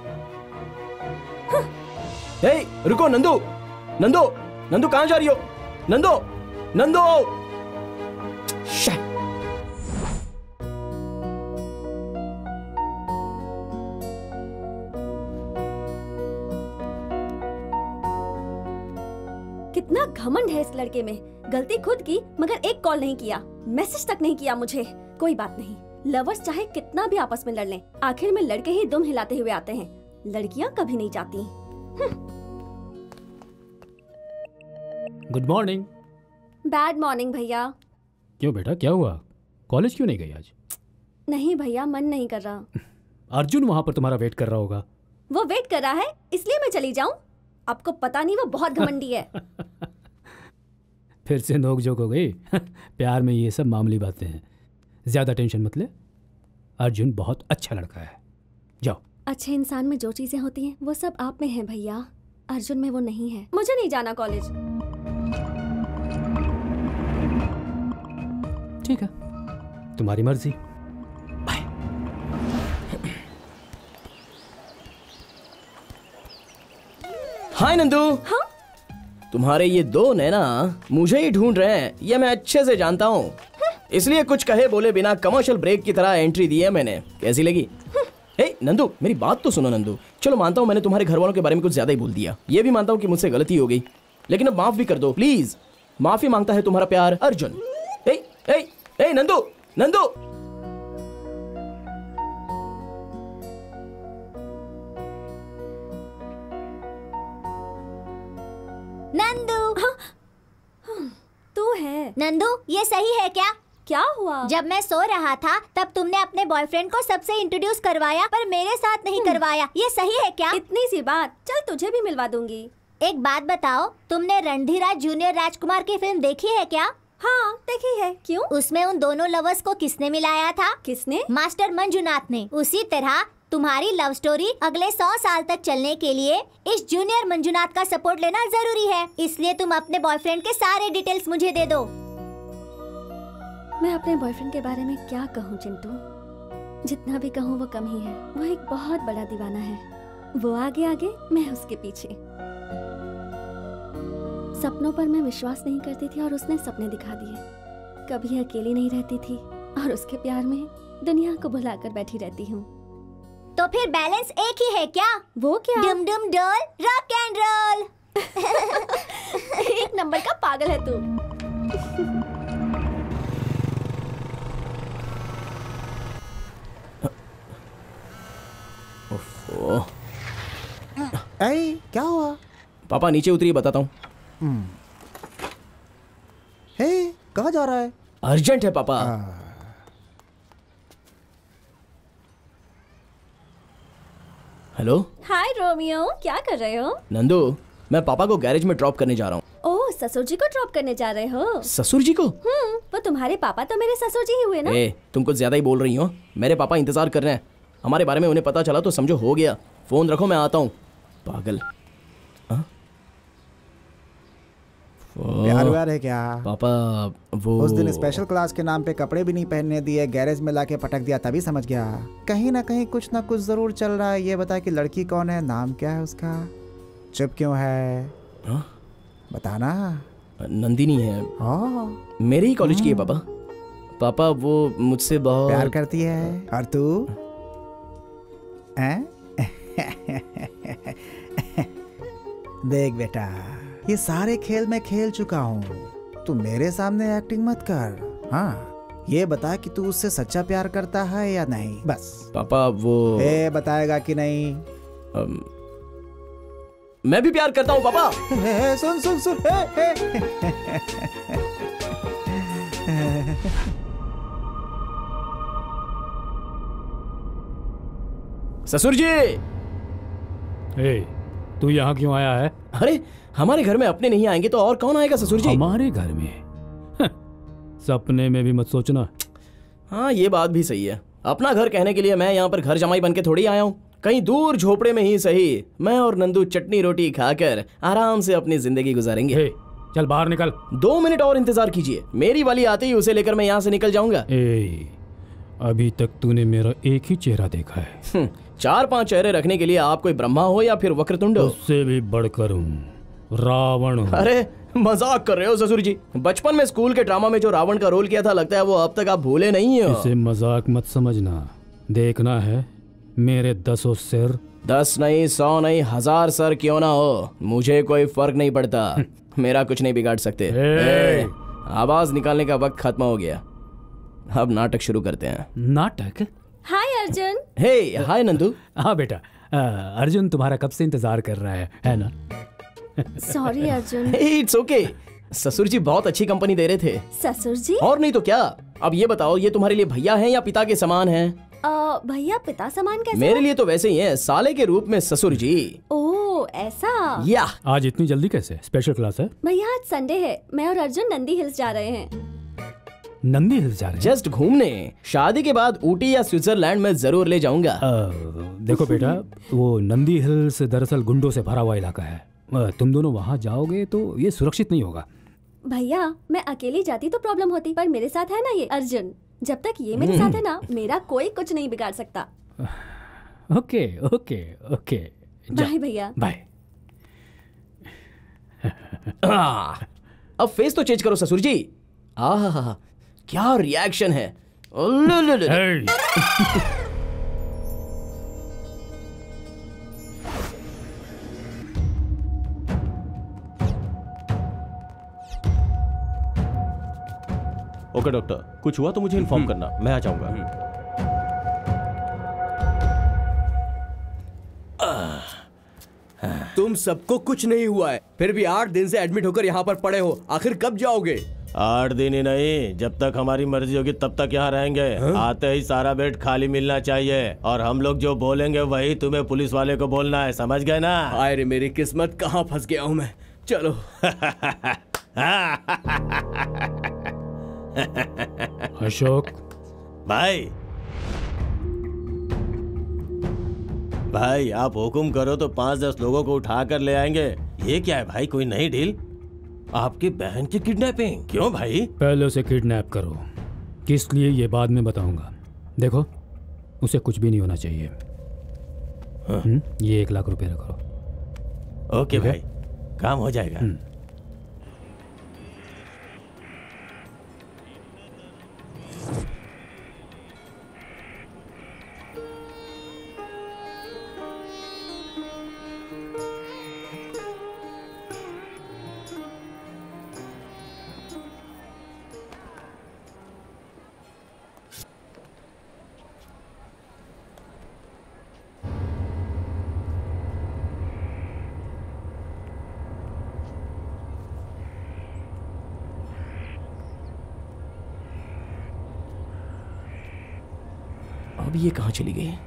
रुको नंदू, नंदू, नंदू कहाँ जा रही हो? नंदू, नंदू। कितना घमंड है इस लड़के में। गलती खुद की, मगर एक कॉल नहीं किया, मैसेज तक नहीं किया मुझे। कोई बात नहीं, लवर्स चाहे कितना भी आपस में लड़ लें, आखिर में लड़के ही दुम हिलाते हुए आते हैं, लड़कियां कभी नहीं जाती। Good morning. बैड मॉर्निंग भैया। क्यों बेटा, क्या हुआ? कॉलेज क्यों नहीं गई आज? नहीं भैया, मन नहीं कर रहा। अर्जुन वहां पर तुम्हारा वेट कर रहा होगा। वो वेट कर रहा है इसलिए मैं चली जाऊं? आपको पता नहीं वो बहुत घमंडी है। फिर से नोक-झोंक हो गई। प्यार में ये सब मामूली बातें हैं, ज्यादा टेंशन मत ले। अर्जुन बहुत अच्छा लड़का है, जाओ। अच्छे इंसान में जो चीजें होती हैं वो सब आप में हैं भैया, अर्जुन में वो नहीं है। मुझे नहीं जाना कॉलेज। ठीक है, तुम्हारी मर्जी। हाय नंदू। हाँ? तुम्हारे ये दो नैना मुझे ही ढूंढ रहे हैं, ये मैं अच्छे से जानता हूँ। इसलिए कुछ कहे बोले बिना कमर्शियल ब्रेक की तरह एंट्री दी है मैंने। कैसी लगी? ए नंदू, मेरी बात तो सुनो नंदू। चलो मानता हूँ मैंने तुम्हारे घर वालों के बारे में कुछ ज्यादा ही बोल दिया, ये भी मानता हूँ कि मुझसे गलती हो गई, लेकिन अब माफ भी कर दो प्लीज। माफी मांगता है तुम्हारा प्यार अर्जुन। ए ए ए नंदू, नंदू। नंदू। तू है? नंदू, ये सही है क्या? क्या हुआ? जब मैं सो रहा था तब तुमने अपने बॉयफ्रेंड को सबसे इंट्रोड्यूस करवाया, पर मेरे साथ नहीं करवाया। ये सही है क्या? इतनी सी बात, चल तुझे भी मिलवा दूंगी। एक बात बताओ, तुमने रणधीराज जूनियर राजकुमार की फिल्म देखी है क्या? हाँ देखी है। क्यों? उसमें उन दोनों लवर्स को किसने मिलाया था? किसने? मास्टर मंजुनाथ ने। उसी तरह तुम्हारी लव स्टोरी अगले 100 साल तक चलने के लिए इस जूनियर मंजुनाथ का सपोर्ट लेना जरूरी है। इसलिए तुम अपने बॉयफ्रेंड के सारे डिटेल्स मुझे दे दो। मैं अपने बॉयफ्रेंड के बारे में क्या कहूँ चिंटू, जितना भी कहूँ वो कम ही है। वो एक बहुत बड़ा दीवाना है, वो आगे आगे, मैं उसके पीछे। सपनों पर मैं विश्वास नहीं करती थी और उसने सपने दिखा दिए। कभी अकेली नहीं रहती थी और उसके प्यार में दुनिया को भुलाकर बैठी रहती हूँ। तो फिर बैलेंस एक ही है क्या? वो क्या? डुम डुम डोल रॉक एंड रोल। एक नंबर का पागल है तू। क्या हुआ? पापा नीचे उतरिए, बताता हूँ। हे, कहाँ जा रहा है? अर्जेंट है पापा। हेलो। हाय रोमियो, क्या कर रहे हो? नंदू, मैं पापा को गैरेज में ड्रॉप करने जा रहा हूँ। ओह, ससुर जी को ड्रॉप करने जा रहे हो? ससुर जी को? वो तुम्हारे पापा तो मेरे ससुर जी ही हुए ना। तुम कुछ ज्यादा ही बोल रही हो। मेरे पापा इंतजार कर रहे हैं, हमारे बारे में उन्हें पता चला तो समझो हो गया। फोन रखो, मैं आता हूँ। पागल। प्यार व्यार है क्या? पापा वो उस दिन स्पेशल क्लास के नाम पे कपड़े भी नहीं पहनने दिए, गैरेज में लाके पटक दिया, तभी समझ गया कहीं ना कहीं कुछ ना कुछ जरूर चल रहा है। ये बता कि लड़की कौन है, नाम क्या है उसका, चुप क्यों है? बताना। नंदिनी है। मेरे ही कॉलेज की है पापा। पापा वो मुझसे बहुत प्यार करती है। और तू? देख बेटा, ये सारे खेल मैं खेल चुका हूँ, तू मेरे सामने एक्टिंग मत कर। हाँ, ये बता कि तू उससे सच्चा प्यार करता है या नहीं, बस। पापा वो बताएगा कि नहीं? मैं भी प्यार करता हूँ पापा। सुन सुन सुन। ससुर जी। तू यहाँ क्यों आया है? अरे हमारे घर में अपने नहीं आएंगे तो और कौन आएगा ससुर जी? हमारे घर में? सपने में भी मत सोचना। हाँ ये बात भी सही है। अपना घर कहने के लिए मैं यहाँ पर घर जमाई बन के थोड़ी आया हूँ। कहीं दूर झोपड़े में ही सही, मैं और नंदू चटनी रोटी खाकर आराम से अपनी जिंदगी गुजारेंगे। चल बाहर निकल। 2 मिनट और इंतजार कीजिए, मेरी वाली आते ही उसे लेकर मैं यहाँ से निकल जाऊंगा। अभी तक तूने मेरा एक ही चेहरा देखा है। 4-5 चेहरे रखने के लिए आप कोई ब्रह्मा हो या फिर वक्रतुंड हो? उससे भी बढ़कर हूँ, रावण हूँ। अरे मजाक कर रहे हो ससुर जी? बचपन में स्कूल के ड्रामा में जो रावण का रोल किया था, लगता है वो अब तक आप भूले नहीं हो। इसे मजाक मत समझना। देखना है मेरे 10 सिर। 10 नहीं, 100 नहीं, 1000 सर क्यों ना हो, मुझे कोई फर्क नहीं पड़ता। मेरा कुछ नहीं बिगाड़ सकते। आवाज निकालने का वक्त खत्म हो गया, अब नाटक शुरू करते हैं। नाटक? हाय अर्जुन। हे हाय नंदू। हाँ बेटा, अर्जुन तुम्हारा कब से इंतजार कर रहा है ना? सॉरी अर्जुन। It's okay. ससुर जी बहुत अच्छी कंपनी दे रहे थे। ससुर जी? और नहीं तो क्या। अब ये बताओ, ये तुम्हारे लिए भैया हैं या पिता के समान हैं? भैया पिता समान कैसे? मेरे लिए तो वैसे ही हैं, साले के रूप में ससुर जी। ओह ऐसा। या आज इतनी जल्दी कैसे? स्पेशल क्लास है? भैया आज संडे है, मैं और अर्जुन नंदी हिल्स जा रहे हैं। नंदी हिल्स जा रहे हैं? जस्ट घूमने। शादी के बाद ऊटी या स्विट्जरलैंड में जरूर ले जाऊंगा। देखो बेटा, वो नंदी हिल्स दरअसल गुंडों से भरा हुआ इलाका है। तुम दोनों वहाँ जाओगे तो ये सुरक्षित नहीं होगा। भैया मैं अकेली जाती तो प्रॉब्लम होती, पर मेरे साथ है ना ये अर्जुन। जब तक ये मेरे साथ है ना, मेरा कोई कुछ नहीं बिगाड़ सकता। ओके ओके ओके, बाय भैया। बाय। अब फेस तो चेंज करो ससुर जी। आहा, क्या रिएक्शन है। ओके डॉक्टर, कुछ हुआ तो मुझे इन्फॉर्म करना, मैं आ जाऊंगा। तुम सबको कुछ नहीं हुआ है, फिर भी 8 दिन से एडमिट होकर यहाँ पर पड़े हो। आखिर कब जाओगे? 8 दिन ही नहीं, जब तक हमारी मर्जी होगी तब तक यहाँ रहेंगे। आते ही सारा बेड खाली मिलना चाहिए, और हम लोग जो बोलेंगे वही तुम्हें पुलिस वाले को बोलना है, समझ गए ना? हाय रे मेरी किस्मत, कहाँ फंस गया हूँ मैं। चलो। अशोक भाई आप हुक्म करो तो 5-10 लोगों को उठा कर ले आएंगे। ये क्या है भाई, कोई नई डील? आपकी बहन की किडनैपिंग? क्यों भाई? पहले उसे किडनैप करो, किस लिए ये बाद में बताऊंगा। देखो, उसे कुछ भी नहीं होना चाहिए। ये 1 लाख रुपए रखो। ओके भाई, काम हो जाएगा। अब ये कहाँ चली गई?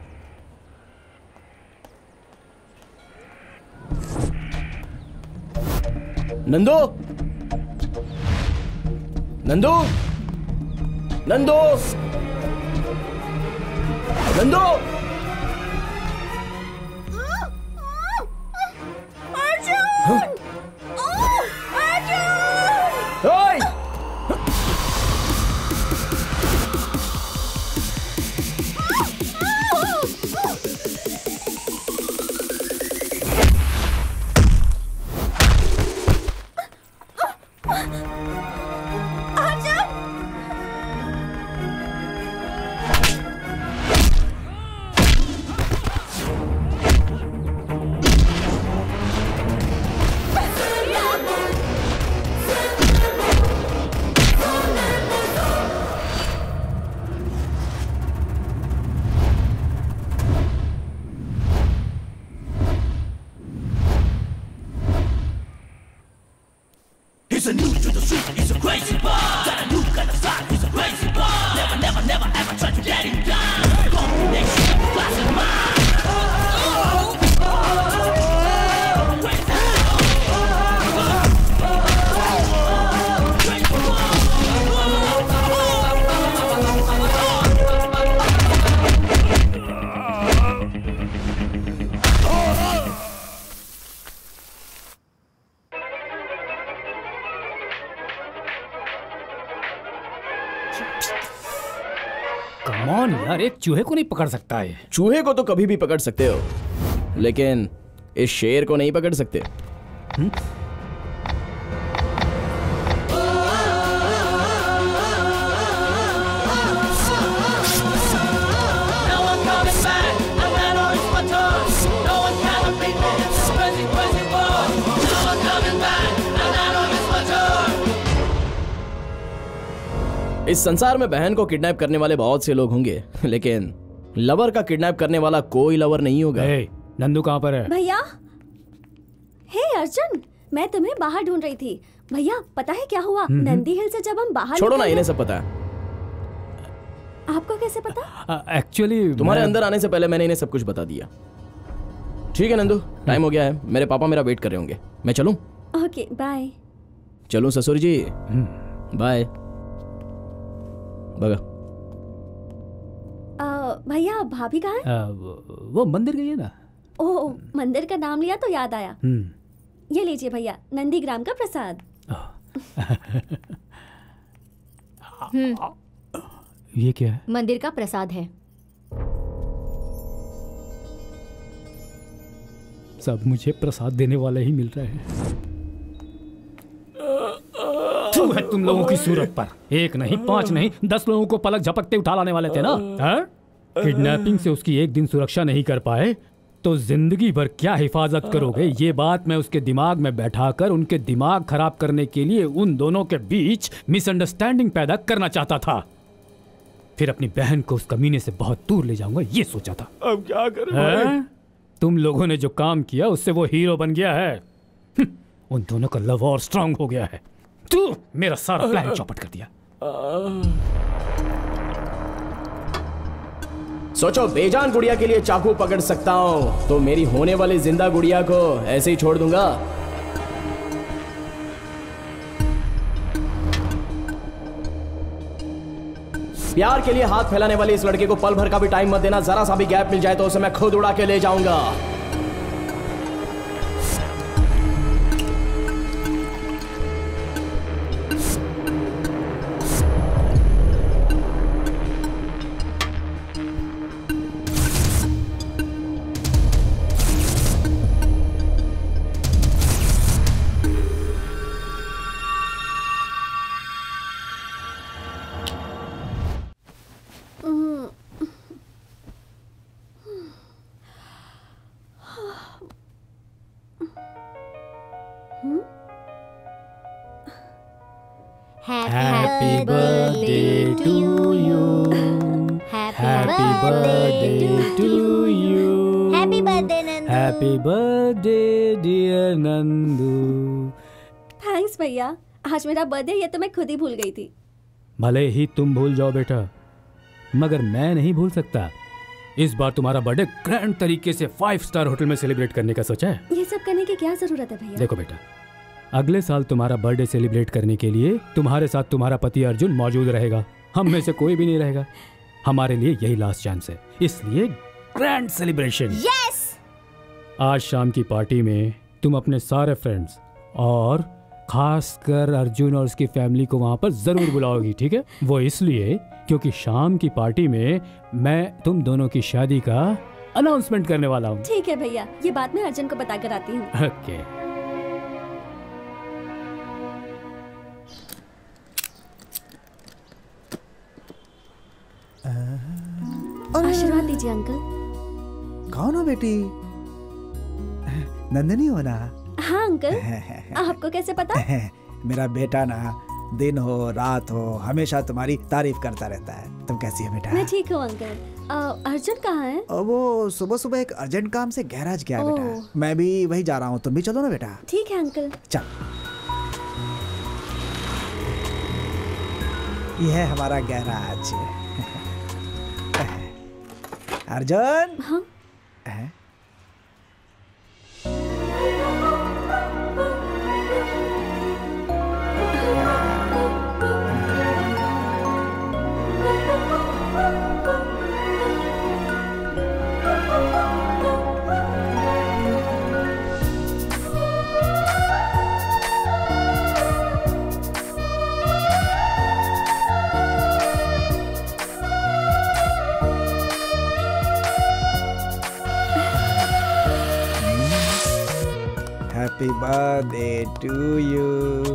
नंदू, नंदू, नंदू, नंदू। अर्जुन! ओए! कमॉन यार, एक चूहे को नहीं पकड़ सकता है। चूहे को तो कभी भी पकड़ सकते हो, लेकिन इस शेर को नहीं पकड़ सकते। इस संसार में बहन को किडनैप करने वाले बहुत से लोग होंगे, लेकिन लवर का किडनैप करने वाला कोई लवर नहीं होगा। नंदू कहाँ पर है? भैया, हे अर्जुन, मैं तुम्हें बाहर ढूंढ रही थी। भैया पता है क्या हुआ? नंदी हिल से जब हम बाहर छोड़ो ना, इन्हें सब पता है। आपको कैसे पता? एक्चुअली तुम्हारे अंदर आने से पहले मैंने इन्हें सब कुछ बता दिया। ठीक है नंदू, टाइम हो गया है, मेरे पापा मेरा वेट कर रहे होंगे, मैं चलूं? Okay bye. चलूं ससुर जी? बाय। बगा। भैया भाभी कहाँ है? वो मंदिर गई है ना। ओह, मंदिर का नाम लिया तो याद आया। ये लीजिए भैया, नंदी ग्राम का प्रसाद। ये क्या है? मंदिर का प्रसाद है। सब मुझे प्रसाद देने वाले ही मिल रहे हैं। थू है तुम लोगों की सूरत पर। 1 नहीं 5 नहीं 10 लोगों को पलक झपकते उठा लाने वाले थे ना। किडनैपिंग से उसकी एक दिन सुरक्षा नहीं कर पाए तो जिंदगी भर क्या हिफाजत करोगे? ये बात मैं उसके दिमाग में बैठाकर उनके दिमाग खराब करने के लिए उन दोनों के बीच मिसअंडरस्टैंडिंग पैदा करना चाहता था। फिर अपनी बहन को उस कमीने से बहुत दूर ले जाऊंगा ये सोचा था। अब क्या करें? तुम लोगों ने जो काम किया उससे वो हीरो बन गया है। उन दोनों का लव और स्ट्रांग हो गया है। तू मेरा सारा प्लान चौपट कर दिया। सोचो बेजान गुड़िया के लिए चाकू पकड़ सकता हूँ तो मेरी होने वाली जिंदा गुड़िया को ऐसे ही छोड़ दूंगा? प्यार के लिए हाथ फैलाने वाले इस लड़के को पल भर का भी टाइम मत देना। जरा सा भी गैप मिल जाए तो उसे मैं खुद उड़ा के ले जाऊंगा। Happy birthday to you. Happy birthday to you. Happy birthday Nandu. Happy birthday dear Nandu. Thanks भैया, आज मेरा बर्थडे ये तो मैं खुद ही भूल गई थी। भले ही तुम भूल जाओ बेटा, मगर मैं नहीं भूल सकता। इस बार तुम्हारा बर्थडे ग्रैंड तरीके से 5 स्टार होटल में सेलिब्रेट करने का सोचा है। ये सब करने की क्या जरूरत है भैया? देखो बेटा, अगले साल तुम्हारा बर्थडे सेलिब्रेट करने के लिए तुम्हारे साथ तुम्हारा पति अर्जुन मौजूद रहेगा। हम में से कोई भी नहीं रहेगा। हमारे लिए यही लास्ट चांस है, इसलिए ग्रैंड सेलिब्रेशन। यस! आज शाम की पार्टी में तुम अपने सारे फ्रेंड्स और खासकर अर्जुन और उसकी फैमिली को वहां पर जरूर बुलाओगी, ठीक है? वो इसलिए क्योंकि शाम की पार्टी में मैं तुम दोनों की शादी का अनाउंसमेंट करने वाला हूँ। ठीक है भैया, ये बात मैं अर्जुन को बताकर आती हूँ। ओके। आशीर्वाद दीजिए अंकल। कौन हो बेटी? नंदिनी हो ना? हाँ अंकल। आपको कैसे पता? मेरा बेटा ना दिन हो रात हो हमेशा तुम्हारी तारीफ करता रहता है। तुम कैसी है बेटा? मैं ठीक हूँ अंकल। अर्जुन कहाँ है? वो सुबह सुबह एक अर्जेंट काम से गैराज गया बेटा। मैं भी वही जा रहा हूँ, तुम भी चलो ना बेटा। ठीक है अंकल। चल। ये है हमारा गैराज। अर्जुन। हाँ? Happy birthday to you.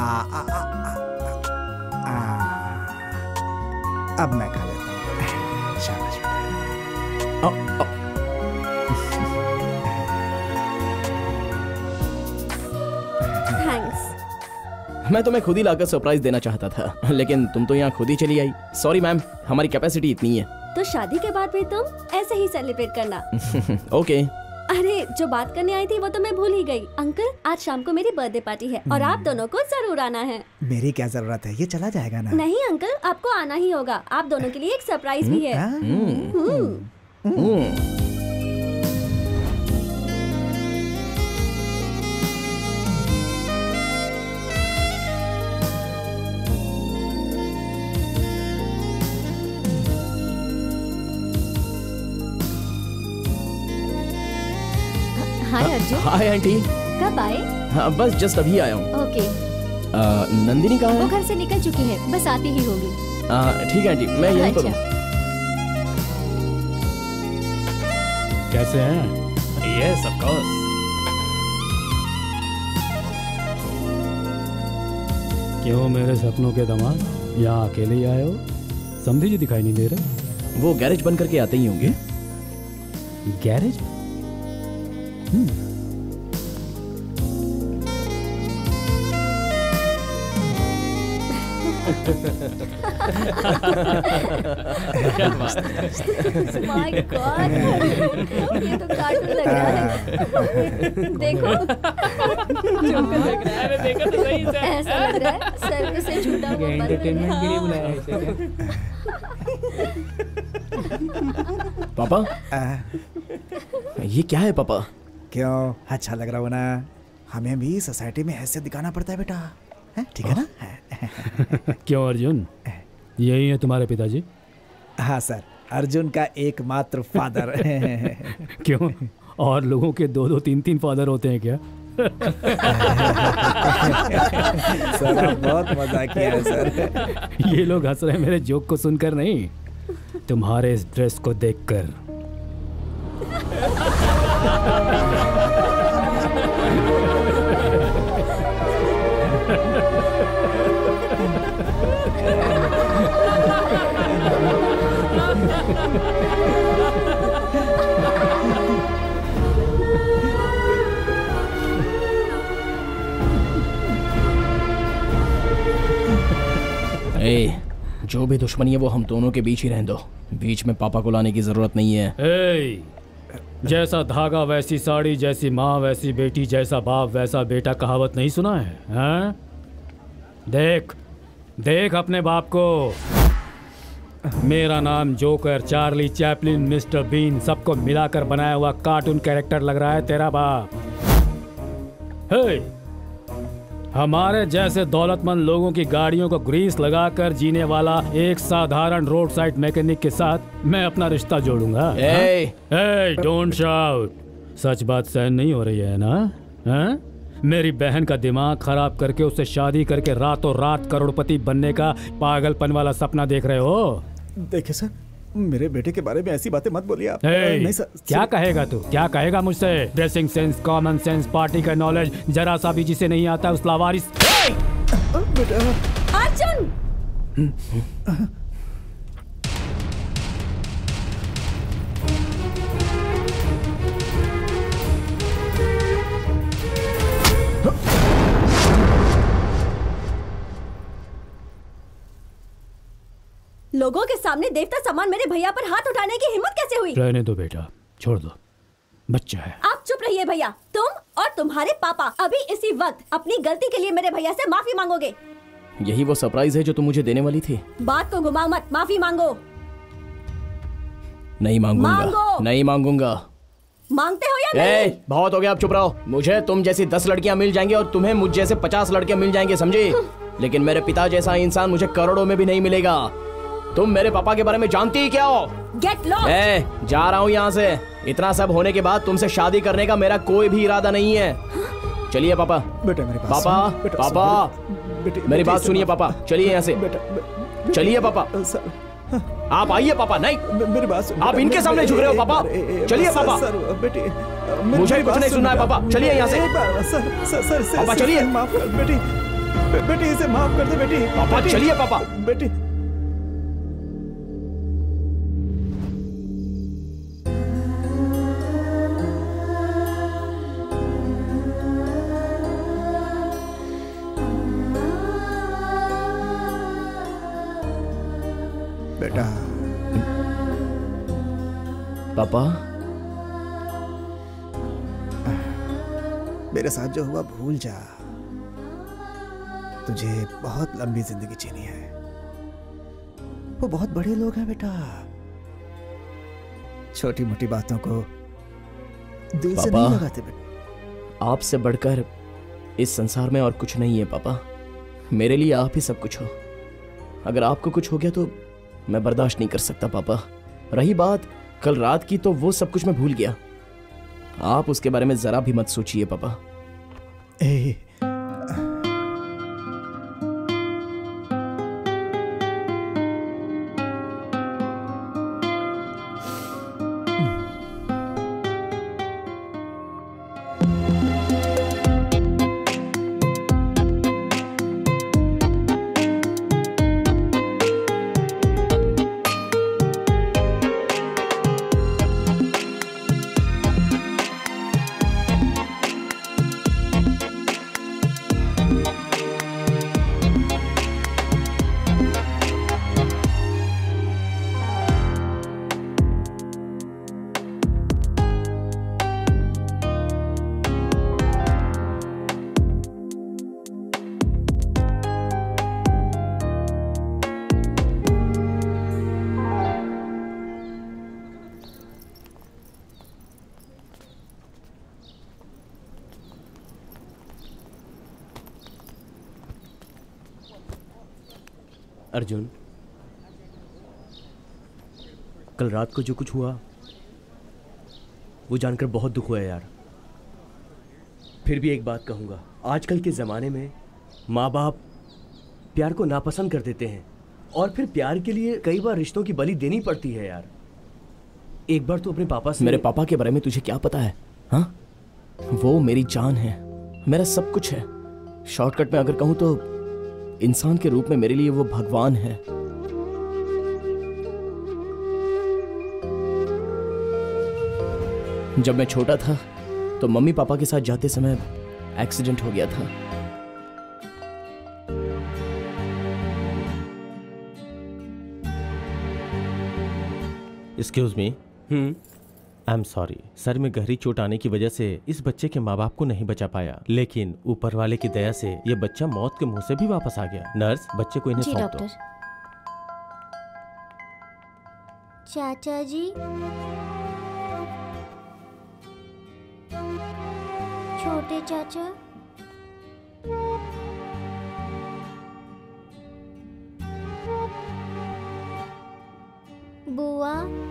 अब मैं खा लेता हूँ। शाबाश बेटा। थैंक्स। मैं तुम्हें खुद ही लाकर सरप्राइज देना चाहता था, लेकिन तुम तो यहाँ खुद ही चली आई। सॉरी मैम, हमारी कैपेसिटी इतनी है। तो शादी के बाद भी तुम ऐसे ही सेलिब्रेट करना। ओके। अरे जो बात करने आई थी वो तो मैं भूल ही गई। अंकल, आज शाम को मेरी बर्थडे पार्टी है और आप दोनों को जरूर आना है। मेरी क्या जरूरत है, ये चला जाएगा ना? नहीं अंकल, आपको आना ही होगा। आप दोनों के लिए एक सरप्राइज भी है। हाय अर्जुन। Hi aunty. कब आए? हाँ, बस जस्ट अभी आया हूँ। ओके। नंदिनी कहाँ वो है? घर से निकल चुकी है, बस आती ही होगी। ठीक है आंटी, मैं यहीं पर हूँ। कैसे हैं? Yes of course. क्यों मेरे सपनों के दामाद यहाँ अकेले ही आए हो? समझी जी दिखाई नहीं दे रहे। वो गैरेज बंद करके आते ही होंगे। गैरेज? क्या बात है। My God, ये तो कार्टून लग रहा है। देखो, अरे देखो तो सही से। ऐसा लग रहा है सर्वे से छूटा हुआ बंद। एंटरटेनमेंट के लिए बुलाया है इसे। पापा, ये क्या है पापा? क्यों अच्छा लग रहा हो ना? हमें भी सोसाइटी में हैसियत दिखाना पड़ता है बेटा, ठीक है ना? क्यों अर्जुन, यही है तुम्हारे पिताजी? हाँ सर, अर्जुन का एकमात्र फादर। क्यों, और लोगों के 2-2, 3-3 फादर होते हैं क्या? सर आप बहुत मजा किया है सर। ये लोग हंस रहे हैं मेरे जोक को सुनकर नहीं, तुम्हारे इस ड्रेस को देखकर। जो भी दुश्मनी है वो हम दोनों के बीच ही रहने दो, बीच में पापा को लाने की जरूरत नहीं है। जैसा धागा वैसी साड़ी, जैसी माँ वैसी बेटी, जैसा बाप वैसा बेटा, कहावत नहीं सुना है? हाँ? देख देख अपने बाप को। Mera Naam Joker, Charlie Chaplin, Mr Bean, सबको मिलाकर बनाया हुआ कार्टून कैरेक्टर लग रहा है तेरा बाप। हमारे जैसे दौलतमंद लोगों की गाड़ियों को ग्रीस लगाकर जीने वाला एक साधारण रोड साइड मैकेनिक के साथ मैं अपना रिश्ता जोड़ूंगा। Don't shout. सच बात सहन नहीं हो रही है ना? हा? मेरी बहन का दिमाग खराब करके उससे शादी करके रातों रात करोड़पति बनने का पागलपन वाला सपना देख रहे हो? देखिए सर, मेरे बेटे के बारे में ऐसी बातें मत बोलिए आप। नहीं सर, क्या कहेगा तू? क्या कहेगा मुझसे? Dressing sense, common sense, party का नॉलेज जरा सा भी जिसे नहीं आता उस लावारिस। अर्जुन! लोगों के सामने देवता समान मेरे भैया पर हाथ उठाने की हिम्मत कैसे हुई? रहने दो बेटा, छोड़ दो, बच्चा है। आप चुप रहिए भैया। तुम और तुम्हारे पापा अभी इसी वक्त अपनी गलती के लिए मेरे भैया से माफी मांगोगे। यही वो सरप्राइज है जो तुम मुझे देने वाली थी? बात को घुमाओ मत, माफी मांगो। नहीं मांगूंगा। मांगो। नहीं मांगूंगा। मांगते हो या नहीं? बहुत हो गया, अब चुप रहो। मुझे तुम जैसी 10 लड़कियां मिल जाएंगी और तुम्हें मुझ जैसे 50 लड़के मिल जाएंगे, समझे? लेकिन मेरे पिता जैसा इंसान मुझे करोड़ों में भी नहीं मिलेगा। तुम मेरे पापा के बारे में जानती ही क्या हो? Get lost! जा रहा हूँ यहाँ से। इतना सब होने के बाद तुमसे शादी करने का मेरा कोई भी इरादा नहीं है। चलिए पापा। बेटा मेरे पास। पापा, पापा, मेरी बात सुनिए पापा। चलिए यहाँ से। चलिए पापा। आप आइए पापा। नहीं, मेरी बात सुनिए। आप इनके सामने झुक रहे हो पापा। चलिए पापा। मुझे कुछ नहीं सुनना है पापा। चलिए यहाँ से। पापा चलिए। माफ कर बेटी, बेटी इसे माफ कर दे बेटी। पापा चलिए पापा। बेटी बेटा। पापा, मेरे साथ जो हुआ भूल जा। तुझे बहुत लंबी जिंदगी जीनी है। वो बहुत बड़े लोग हैं बेटा, छोटी मोटी बातों को दिल से नहीं लगाते बेटा। आपसे बढ़कर इस संसार में और कुछ नहीं है पापा। मेरे लिए आप ही सब कुछ हो। अगर आपको कुछ हो गया तो मैं बर्दाश्त नहीं कर सकता पापा। रही बात कल रात की, तो वो सब कुछ मैं भूल गया। आप उसके बारे में जरा भी मत सोचिए पापा। अर्जुन, कल रात को जो कुछ हुआ वो जानकर बहुत दुख हुआ यार। फिर भी एक बात कहूँगा, आजकल के ज़माने में माँ बाप प्यार को नापसंद कर देते हैं और फिर प्यार के लिए कई बार रिश्तों की बलि देनी पड़ती है यार। एक बार तू अपने पापा से। मेरे पापा के बारे में तुझे क्या पता है? हाँ, वो मेरी जान है, मेरा सब कुछ है। शॉर्टकट में अगर कहूँ तो इंसान के रूप में मेरे लिए वो भगवान है। जब मैं छोटा था तो मम्मी पापा के साथ जाते समय एक्सीडेंट हो गया था। Excuse me. I am sorry sir, में गहरी चोट आने की वजह से इस बच्चे के माँ बाप को नहीं बचा पाया, लेकिन ऊपर वाले की दया से ये बच्चा मौत के मुंह से भी वापस आ गया। नर्स, बच्चे को इन्हें सौंप दो। चाचा जी, छोटे चाचा, बुआ,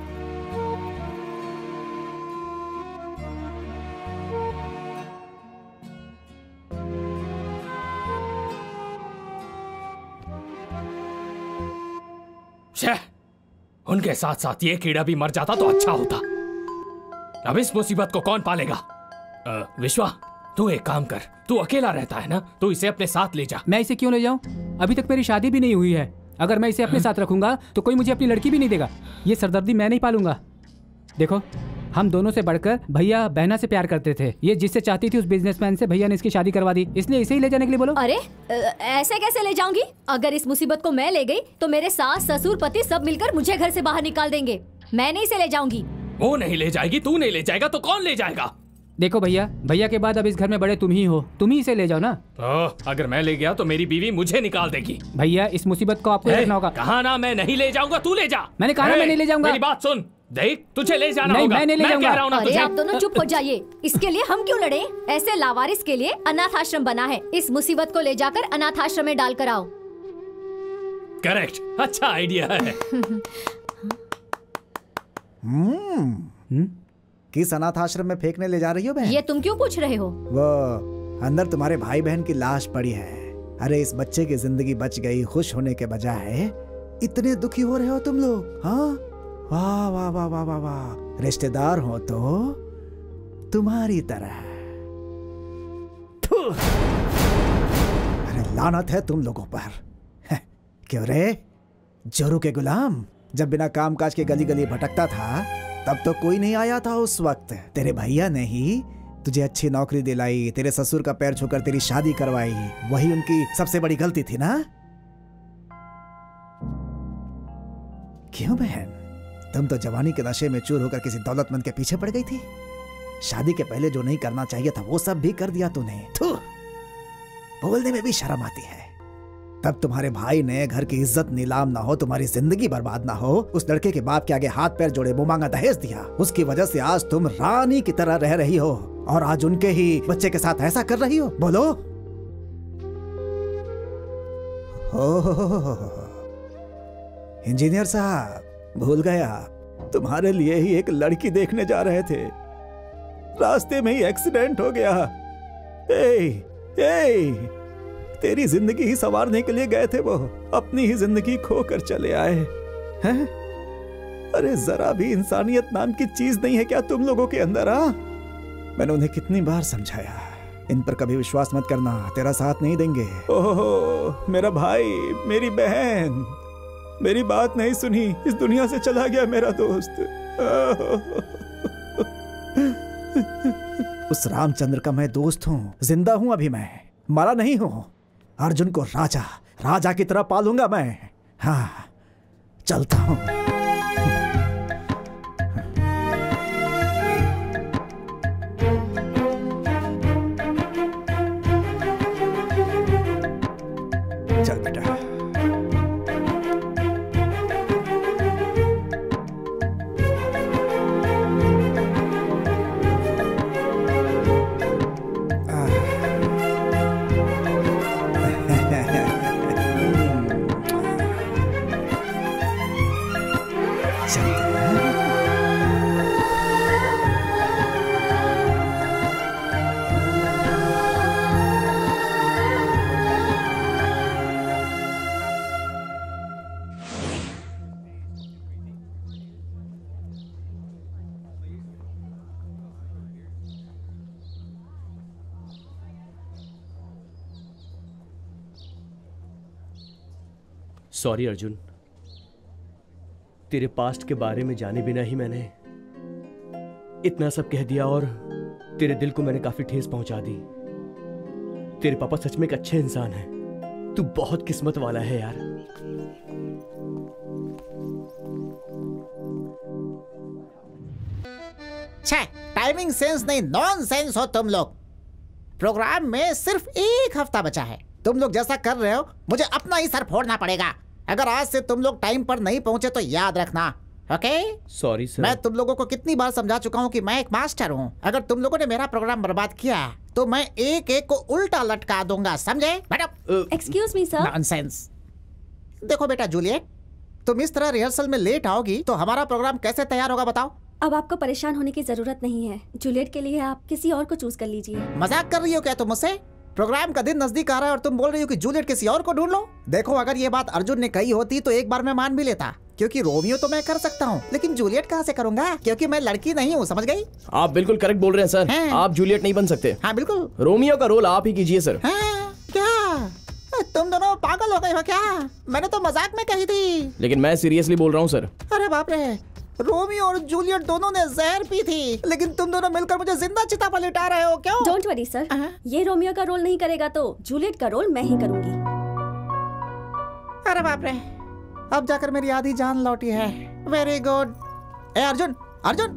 उनके साथ साथ ये कीड़ा भी मर जाता तो अच्छा होता। अब इस मुसीबत को कौन पालेगा? विश्वा, तू एक काम कर, तू अकेला रहता है ना, तू इसे अपने साथ ले जा। मैं इसे क्यों ले जाऊं? अभी तक मेरी शादी भी नहीं हुई है। अगर मैं इसे अपने साथ रखूंगा तो कोई मुझे अपनी लड़की भी नहीं देगा। ये सरदर्दी मैं नहीं पालूंगा। देखो, हम दोनों से बढ़कर भैया बहना से प्यार करते थे। ये जिससे चाहती थी उस बिजनेसमैन से भैया ने इसकी शादी करवा दी, इसलिए इसे ही ले जाने के लिए बोलो। अरे ऐसे कैसे ले जाऊंगी? अगर इस मुसीबत को मैं ले गई तो मेरे सास, ससुर, पति सब मिलकर मुझे घर से बाहर निकाल देंगे। मैं नहीं इसे ले जाऊंगी। वो नहीं ले जाएगी, तू नहीं ले जाएगा तो कौन ले जाएगा? देखो भैया, भैया के बाद अब इस घर में बड़े तुम ही हो, तुम ही इसे ले जाओ ना। अगर मैं ले गया तो मेरी बीवी मुझे निकाल देगी। भैया, इस मुसीबत को आपको देखना होगा। कहा ना मैं नहीं ले जाऊंगा, तू ले जा। मैंने कहा ना मैं नहीं ले जाऊंगा। मेरी बात सुन, देख तुझे ले जाना नहीं, होगा। मैं नहीं ले जाऊंगा। अरे आप दोनों चुप हो जाइए। इसके लिए हम क्यों लड़े? ऐसे लावारिस के लिए अनाथ आश्रम बना है। इस मुसीबत को ले जाकर अनाथ आश्रम में डाल कर आओ। करेक्ट, अच्छा आइडिया है। किस अनाथ आश्रम में फेंकने ले जा रही हो बहन? ये तुम क्यों पूछ रहे हो? वो अंदर तुम्हारे भाई बहन की लाश पड़ी है। अरे इस बच्चे की जिंदगी बच गई, खुश होने के बजाय इतने दुखी हो रहे हो तुम लोग। हाँ, वाह वाह वाह वाह वाह वाह। रिश्तेदार हो तो तुम्हारी तरह। अरे लानत है तुम लोगों पर। क्यों रे, जोरू के गुलाम? जब बिना काम काज के गली गली भटकता था तब तो कोई नहीं आया था उस वक्त। तेरे भैया ने ही तुझे अच्छी नौकरी दिलाई, तेरे ससुर का पैर छूकर तेरी शादी करवाई। वही उनकी सबसे बड़ी गलती थी ना? क्यों बहन, तुम तो जवानी के नशे में चूर होकर किसी दौलतमंद के पीछे पड़ गई थी। शादी के पहले जो नहीं करना चाहिए था वो सब भी कर दिया तूने। थू, बोलने में भी शर्म आती है। तब तुम्हारे भाई ने घर की इज्जत नीलाम ना हो, तुम्हारी जिंदगी बर्बाद ना हो, उस लड़के के बाप के आगे हाथ पैर जोड़े मुंह मांगा दहेज दिया। उसकी वजह से आज तुम रानी की तरह रह रही हो और आज उनके ही बच्चे के साथ ऐसा कर रही हो। बोलो। इंजीनियर साहब, भूल गया, तुम्हारे लिए ही एक लड़की देखने जा रहे थे, रास्ते में ही एक्सीडेंट हो गया। तेरी जिंदगी ही संवारने के लिए गए थे वो, अपनी ही जिंदगी खोकर चले आए हैं। अरे जरा भी इंसानियत नाम की चीज नहीं है क्या तुम लोगों के अंदर? मैंने उन्हें कितनी बार समझाया, इन पर कभी विश्वास मत करना, तेरा साथ नहीं देंगे। ओहो, मेरा भाई, मेरी बहन, मेरी बात नहीं सुनी, इस दुनिया से चला गया मेरा दोस्त। उस रामचंद्र का मैं दोस्त हूँ, जिंदा हूँ अभी, मैं मरा नहीं हूँ। अर्जुन को राजा की तरह पालूंगा मैं। हाँ, चलता हूँ। चल बेटा। सॉरी अर्जुन, तेरे पास्ट के बारे में जाने बिना ही मैंने इतना सब कह दिया और तेरे दिल को मैंने काफी ठेस पहुंचा दी। तेरे पापा सच में एक अच्छे इंसान हैं। तू बहुत किस्मत वाला है यार। टाइमिंग सेंस नहीं, नॉनसेंस हो तुम लोग। प्रोग्राम में सिर्फ 1 हफ्ता बचा है। तुम लोग जैसा कर रहे हो मुझे अपना ही सर फोड़ना पड़ेगा। अगर आज से तुम लोग टाइम पर नहीं पहुंचे तो याद रखना, ओके? Sorry sir. मैं तुम लोगों को कितनी बार समझा चुका हूँ कि मैं एक मास्टर हूँ। अगर तुम लोगों ने मेरा प्रोग्राम बर्बाद किया तो मैं एक एक को उल्टा लटका दूंगा, समझे? Excuse me sir. नॉनसेंस। देखो बेटा जूलियट, तुम इस तरह रिहर्सल में लेट आओगी तो हमारा प्रोग्राम कैसे तैयार होगा बताओ? अब आपको परेशान होने की जरूरत नहीं है। जूलियट के लिए आप किसी और को चूज कर लीजिए। मजाक कर रही हो क्या तुम मुझसे? प्रोग्राम का दिन नजदीक आ रहा है और तुम बोल रही हो कि जूलियट किसी और को ढूंढ लो। देखो, अगर ये बात अर्जुन ने कही होती तो एक बार मैं मान भी लेता, क्योंकि रोमियो तो मैं कर सकता हूँ, लेकिन जूलियट कहाँ से करूंगा, क्योंकि मैं लड़की नहीं हूँ, समझ गई? आप बिल्कुल करेक्ट बोल रहे हैं सर। आप जूलियट नहीं बन सकते। हाँ बिल्कुल। रोमियो का रोल आप ही कीजिए सर। क्या तुम दोनों पागल हो गए हो क्या? मैंने तो मजाक में कही थी। लेकिन मैं सीरियसली बोल रहा हूँ सर। अरे बाप रे, रोमियो और जूलियट दोनों ने जहर पी थी, लेकिन तुम दोनों मिलकर मुझे जिंदा चिता पर लिटा रहे हो, क्यों? डोंट वरी सर, ये रोमियो का रोल नहीं करेगा तो जूलियट का रोल मैं ही करूंगी। अरे बाप रे, अब जाकर मेरी आधी जान लौटी है। Very good. ए अर्जुन, अर्जुन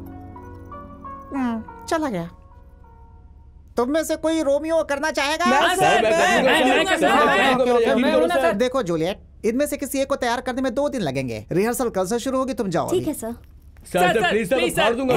चला गया। तुम में से कोई रोमियो करना चाहेगा? देखो जूलियट, इनमें से किसी एक को तैयार करने में 2 दिन लगेंगे। रिहर्सल कल से शुरू होगी, तुम जाओ। ठीक है सर। प्लीज फाड़ दूंगा।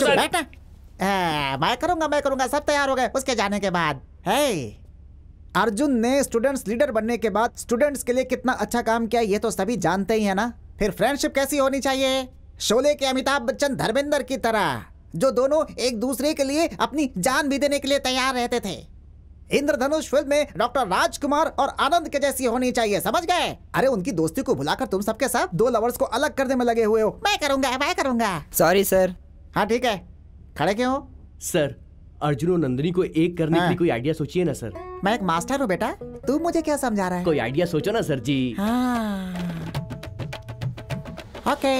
मैं करूंगा। सब तैयार हो गए उसके जाने के बाद। अर्जुन ने स्टूडेंट्स लीडर बनने के बाद स्टूडेंट्स के लिए कितना अच्छा काम किया ये तो सभी जानते ही है ना। फिर फ्रेंडशिप कैसी होनी चाहिए? शोले के अमिताभ बच्चन धर्मेंद्र की तरह, जो दोनों एक दूसरे के लिए अपनी जान भी देने के लिए तैयार रहते थे। इंद्रधनुष फिल्म में डॉक्टर राजकुमार और आनंद के जैसी होनी चाहिए, समझ गए? अरे उनकी दोस्ती को भुलाकर तुम सबके साथ 2 लवर्स को अलग करने में लगे हुए हो। मैं करूंगा। Sorry sir. हाँ ठीक है, खड़े क्यों हो? सर, अर्जुन और नंदिनी को एक करने के लिए कोई आइडिया सोचिए ना सर। मैं एक मास्टर हूँ बेटा, तू मुझे क्या समझा रहा है? कोई आइडिया सोचो ना सर जी। ओके।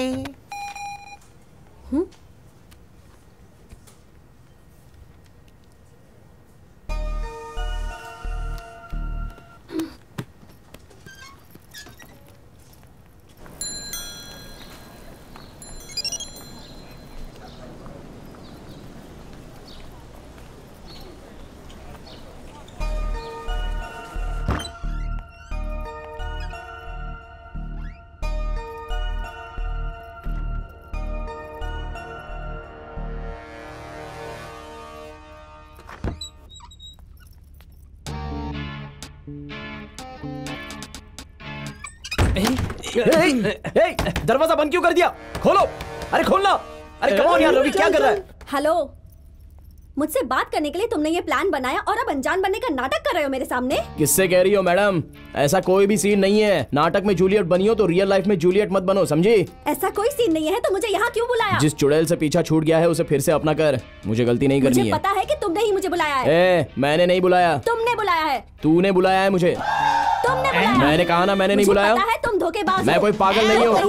दरवाजा बंद क्यों कर दिया? खोलो। अरे खोलना। अरे कम ऑन यार, रवि क्या कर रहा है? हेलो, मुझसे बात करने के लिए तुमने ये प्लान बनाया और अब अनजान बनने का नाटक कर रहे हो मेरे सामने। किससे कह रही हो मैडम? ऐसा कोई भी सीन नहीं है। नाटक में जूलियट बनी हो तो रियल लाइफ में जूलियट मत बनो, समझी? ऐसा कोई सीन नहीं है तो मुझे यहाँ क्यों बुलाया? जिस चुड़ैल से पीछा छूट गया है उसे फिर से अपना कर। मुझे गलती नहीं करनी है। मुझे पता है कि तुमने ही मुझे बुलाया है। मैंने नहीं बुलाया। तुमने बुलाया है। तूने बुलाया है मुझे। तुमने बुलाया। मैंने कहा ना, मैंने नहीं बुलाया। पता है तुम धोखेबाज हो। मैं कोई पागल नहीं हूँ।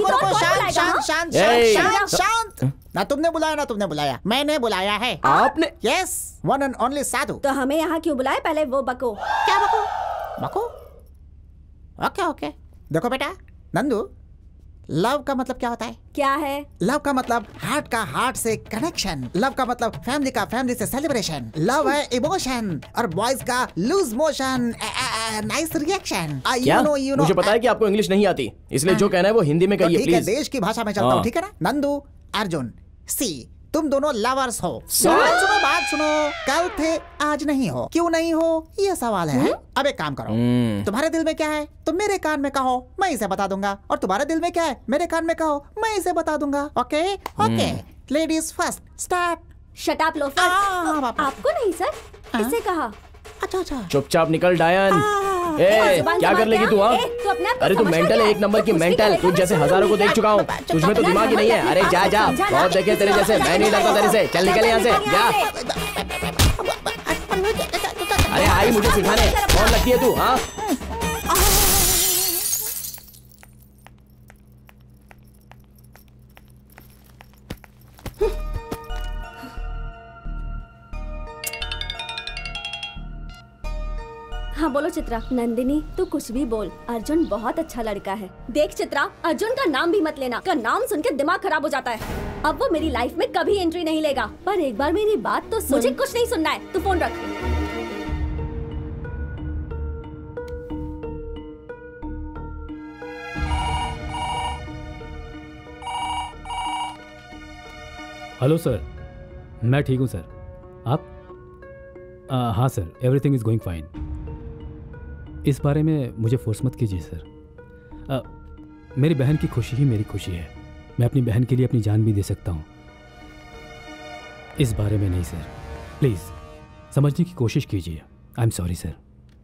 शांत। ना तुमने बुलाया, मैंने बुलाया है। आपने? Yes, one and only Sadhu. तो हमें यहाँ क्यों बुलाया? पहले वो बको। क्या बको? ओके। देखो बेटा नंदू, लव का मतलब क्या होता है? क्या है? लव का मतलब हार्ट का हार्ट से कनेक्शन। लव का मतलब फैमिली का फैमिली से सेलिब्रेशन। लव है इमोशन और बॉयज का लूज मोशन, नाइस रिएक्शन। मुझे पता है कि आपको इंग्लिश नहीं आती, इसलिए जो कहना है वो हिंदी में कहिए प्लीज। देश की भाषा में चलता हूँ, ठीक है ना? नंदू, अर्जुन, सी, तुम दोनों लवर्स हो। बात सुनो, कल थे आज नहीं हो। क्यों नहीं हो ये सवाल है। अब एक काम करो, तुम्हारे दिल में क्या है तुम मेरे कान में कहो, मैं इसे बता दूंगा। और तुम्हारे दिल में क्या है मेरे कान में कहो, मैं इसे बता दूंगा। Okay? Ladies first, start. Shut up loafer. आपको नहीं सर, इसे कहा। अच्छा। चुपचाप निकल डायन। क्या कर लेगी तू? अरे तू मेंटल है, एक नंबर की मेंटल। तुझ जैसे हज़ारों को देख चुका हूँ, तुझमें तो दिमाग ही नहीं है। अरे जा, बहुत देखे तेरे जैसे। मैं नहीं डरता तेरे से। चल निकल यहाँ से, जा। अरे आई मुझे सिखाने, कौन लगती है तू? हाँ चित्रा। नंदिनी तू कुछ भी बोल, अर्जुन बहुत अच्छा लड़का है। देख चित्रा, अर्जुन का नाम भी मत लेना, का नाम सुन के दिमाग खराब हो जाता है। अब वो मेरी लाइफ में कभी एंट्री नहीं लेगा। पर एक बार मेरी बात तो सुन। मुझे कुछ नहीं सुनना है, तू फोन रख। हेलो सर, मैं ठीक हूँ सर, आप? हाँ sir, everything is going fine. इस बारे में मुझे फोर्स मत कीजिए सर। मेरी बहन की खुशी ही मेरी खुशी है। मैं अपनी बहन के लिए अपनी जान भी दे सकता हूँ। इस बारे में नहीं सर, प्लीज समझने की कोशिश कीजिए। I am sorry sir.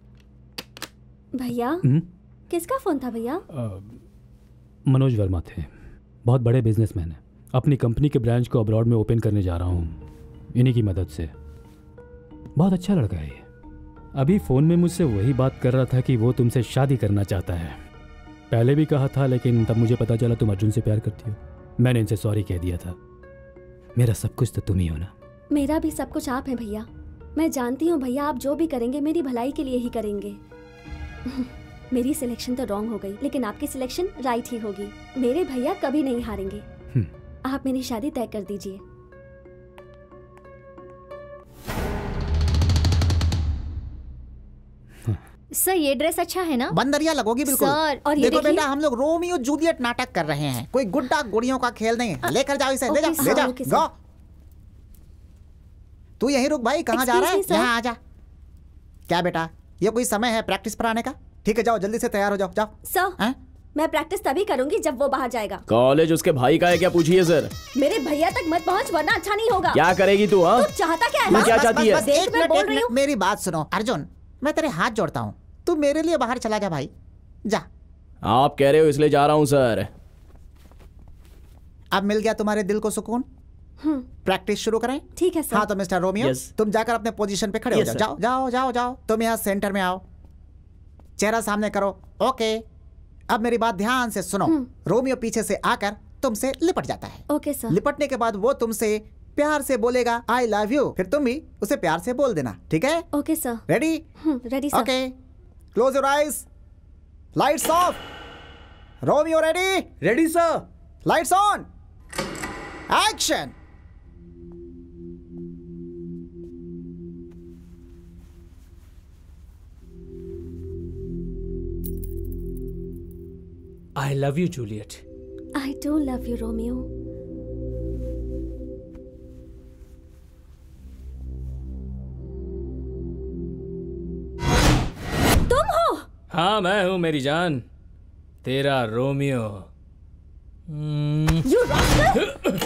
भैया किसका फोन था भैया? मनोज वर्मा थे, बहुत बड़े बिजनेसमैन हैं। अपनी कंपनी के ब्रांच को अब्रॉड में ओपन करने जा रहा हूँ, इन्हीं की मदद से। बहुत अच्छा लड़का है ये। अभी फ़ोन में मुझसे वही बात कर रहा था कि वो तुमसे शादी करना चाहता है। पहले भी कहा था, लेकिन तब मुझे पता चला तुम अर्जुन से प्यार करती हो। मैंने इनसे सॉरी कह दिया था। मेरा सब कुछ तो तुम ही हो ना। मेरा भी सब कुछ आप हैं भैया। मैं जानती हूँ भैया, आप जो भी करेंगे मेरी भलाई के लिए ही करेंगे। मेरी सिलेक्शन तो रॉन्ग हो गई, लेकिन आपकी सिलेक्शन राइट ही होगी। मेरे भैया कभी नहीं हारेंगे। आप मेरी शादी तय कर दीजिए। सर ये ड्रेस अच्छा है ना? बंदरिया लगोगी बिल्कुल। सर, और ये देखो बेटा, हम लोग रोमियो जूलियट नाटक कर रहे हैं, कोई गुड्डा गुड़ियों का खेल नहीं। लेकर जाओ इसे, ले जाओ, ले जाओ। गो, तू यहीं रुक भाई, कहाँ जा रहा है? यहाँ आ जा। क्या बेटा, ये कोई समय है प्रैक्टिस पर आने का? ठीक है, जाओ जल्दी से तैयार हो जाओ, जाओ। सर, मैं प्रैक्टिस तभी करूंगी जब वो बाहर जाएगा। कॉलेज उसके भाई का है क्या, पूछिए सर। मेरे भैया तक मत पहुंच, वरना अच्छा नहीं होगा। क्या करेगी तू? हाँ, तू चाहता क्या है? तू क्या चाहती है? देख, मैं बोल रही हूँ। मेरी बात सुनो अर्जुन, मैं तेरे हाथ जोड़ता हूँ, तू मेरे लिए बाहर चला जा भाई, जा। आप कह रहे हो इसलिए जा रहा हूँ सर। अब मिल गया तुम्हारे दिल को सुकून? प्रैक्टिस शुरू करें? ठीक है सर। हाँ तो मिस्टर रोमियो, तुम जाकर अपने पोजीशन पे खड़े हो जाओ। जाओ जाओ जाओ जाओ, तुम यहाँ सेंटर में आओ, चेहरा सामने करो। ओके, अब मेरी बात ध्यान से सुनो। रोमियो पीछे से आकर तुमसे लिपट जाता है। Okay sir. लिपटने के बाद वो तुमसे प्यार से बोलेगा आई लव यू, फिर तुम भी उसे प्यार से बोल देना, ठीक है? Okay sir. Ready? Ready sir. Okay, close your eyes, lights off. Romeo ready? Ready sir. Lights on, action. I love you, Juliet. I do love you, Romeo. तुम हो? हाँ मैं हूँ मेरी जान, तेरा Romeo. You rascal!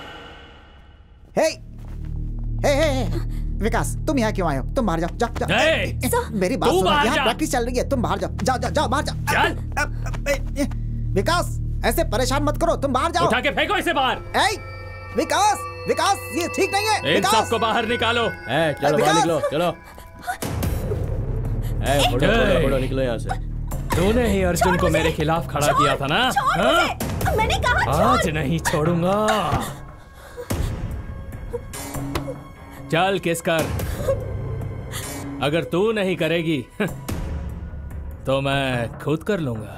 Hey Vikas, तुम यहाँ क्यों आए हो? तुम बाहर जाओ, जाओ। मेरी बात सुनो, यहाँ प्रैक्टिस चल रही है, तुम बाहर जाओ, जाओ जाओ जाओ, बाहर जाओ। विकास, ऐसे परेशान मत करो, तुम बाहर जाओ। उठा के फेंको इसे बाहर। विकास, विकास, ये ठीक नहीं है। इन सबको बाहर निकालो। चलो बाहर निकलो, चलो। फोटो निकलो यहाँ से। तूने ही अर्जुन को मेरे खिलाफ खड़ा किया था ना? मैंने कहा आज नहीं छोड़ूंगा। चल किस कर। अगर तू नहीं करेगी तो मैं खुद कर लूंगा।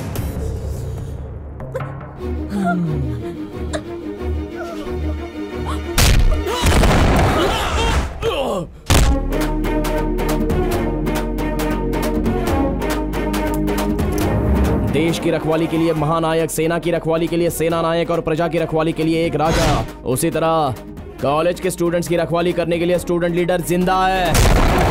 देश की रखवाली के लिए महानायक, सेना की रखवाली के लिए सेना नायक और प्रजा की रखवाली के लिए एक राजा। उसी तरह कॉलेज के स्टूडेंट्स की रखवाली करने के लिए स्टूडेंट लीडर जिंदा है।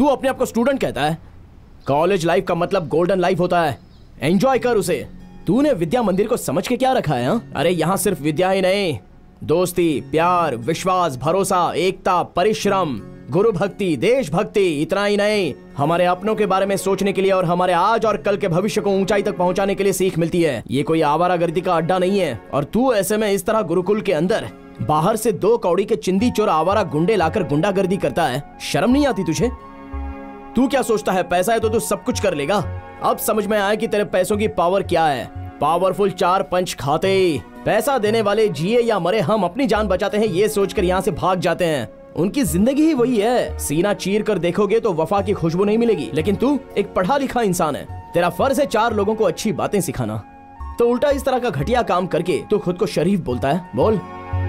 अपने आप को स्टूडेंट कहता है? कॉलेज लाइफ का मतलब गोल्डन लाइफ होता है, एंजॉय कर उसे। तूने विद्या मंदिर को समझ के क्या रखा है? हा? अरे यहाँ सिर्फ विद्या ही नहीं, दोस्ती, प्यार, विश्वास, भरोसा, एकता, परिश्रम, गुरु भक्ति, देशभक्ति, इतना ही नहीं, हमारे अपनों के बारे में सोचने के लिए और हमारे आज और कल के भविष्य को ऊंचाई तक पहुंचाने के लिए सीख मिलती है। ये कोई आवारागर्दी का अड्डा नहीं है। और तू ऐसे में इस तरह गुरुकुल के अंदर बाहर से 2 कौड़ी के चिंदी चोर आवारा गुंडे लाकर गुंडागर्दी करता है। शर्म नहीं आती तुझे? तू क्या सोचता है पैसा है तो तू सब कुछ कर लेगा? अब समझ में आया कि तेरे पैसों की पावर क्या है। पावरफुल 4 पंच खाते, पैसा देने वाले जिए या मरे हम अपनी जान बचाते हैं ये सोचकर यहाँ से भाग जाते हैं। उनकी जिंदगी ही वही है। सीना चीर कर देखोगे तो वफा की खुशबू नहीं मिलेगी। लेकिन तू एक पढ़ा लिखा इंसान है, तेरा फर्ज है 4 लोगों को अच्छी बातें सिखाना। तो उल्टा इस तरह का घटिया काम करके तू खुद को शरीफ बोलता है। बोल।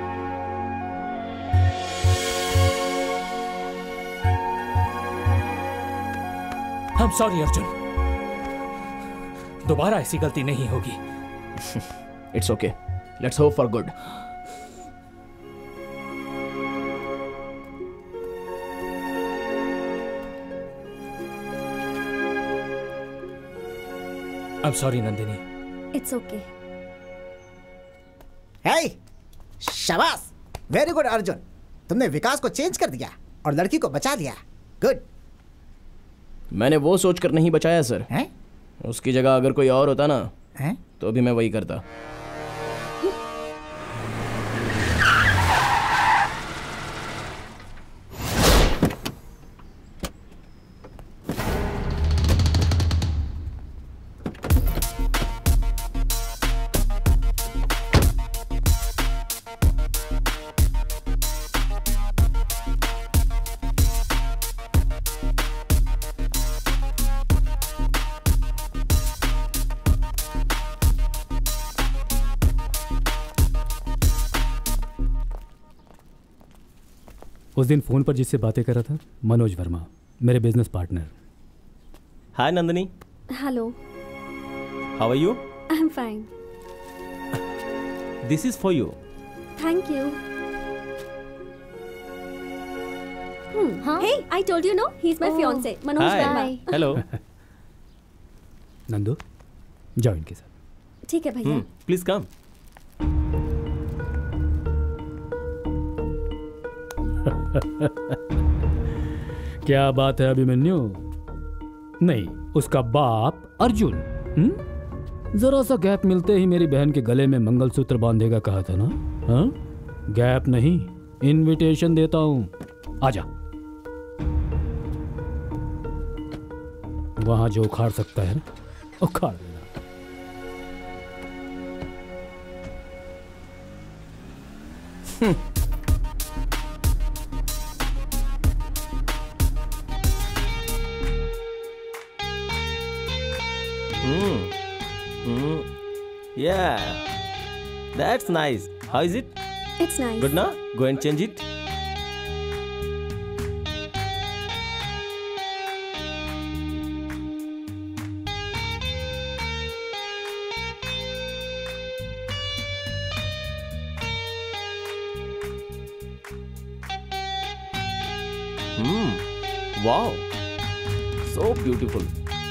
I'm sorry अर्जुन, दोबारा ऐसी गलती नहीं होगी। It's okay. Let's hope for good. I'm sorry Nandini. It's okay. Hey, शाबाश, वेरी गुड अर्जुन, तुमने विकास को चेंज कर दिया और लड़की को बचा लिया। गुड। मैंने वो सोचकर नहीं बचाया सर। हैं? उसकी जगह अगर कोई और होता ना हैं? तो भी मैं वही करता। उस दिन फोन पर जिससे बातें कर रहा था, मनोज वर्मा, मेरे business partner. Hi Nandini. Hello. How are you? I am fine. This is for you. Thank you. Hey, I told you no, he's my fiance, Manoj Verma. Hello. Nandu, जाओ इनके साथ। ठीक है भैया। Please come. क्या बात है अभिमन्यु? नहीं, उसका बाप अर्जुन। जरा सा गैप मिलते ही मेरी बहन के गले में मंगलसूत्र बांधेगा कहा था ना? हाँ? गैप नहीं, इनविटेशन देता हूं। आजा। वहां जो उखाड़ सकता है उखाड़ लेना। Yeah, that's nice. How is it? It's nice. Good now? Go and change it. Wow, so beautiful.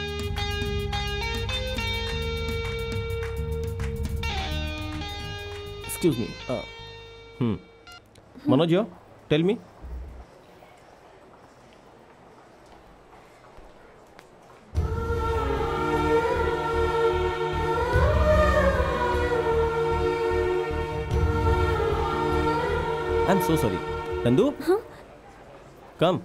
Excuse me. Manoj, tell me. I'm so sorry. Nandu? Huh? Come.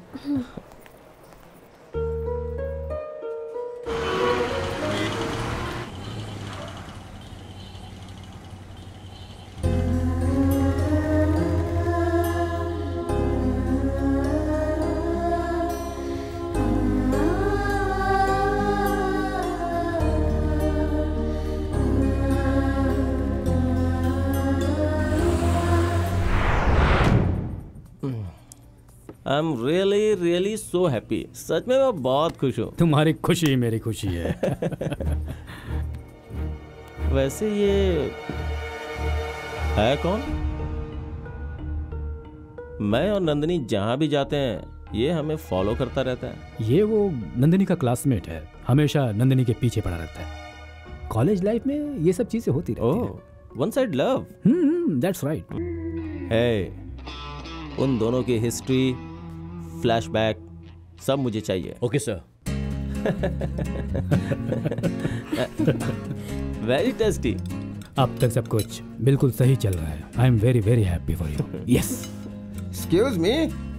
I am really so happy. सच में मैं बहुत खुश हूँ। तुम्हारी खुशी ही मेरी खुशी है। वैसे ये है कौन? मैं और नंदिनी जहाँ भी जाते हैं ये हमें फॉलो करता रहता है। ये वो नंदिनी का क्लासमेट है, हमेशा नंदिनी के पीछे पड़ा रहता है। कॉलेज लाइफ में ये सब चीजें होती रहती हैं। One side love. That's right. है, उन दोनों की हिस्ट्री, फ्लैशबैक सब मुझे चाहिए। Okay sir. Very tasty. अब तक सब कुछ बिल्कुल सही चल रहा है। I am very very happy for you. Yes. Excuse me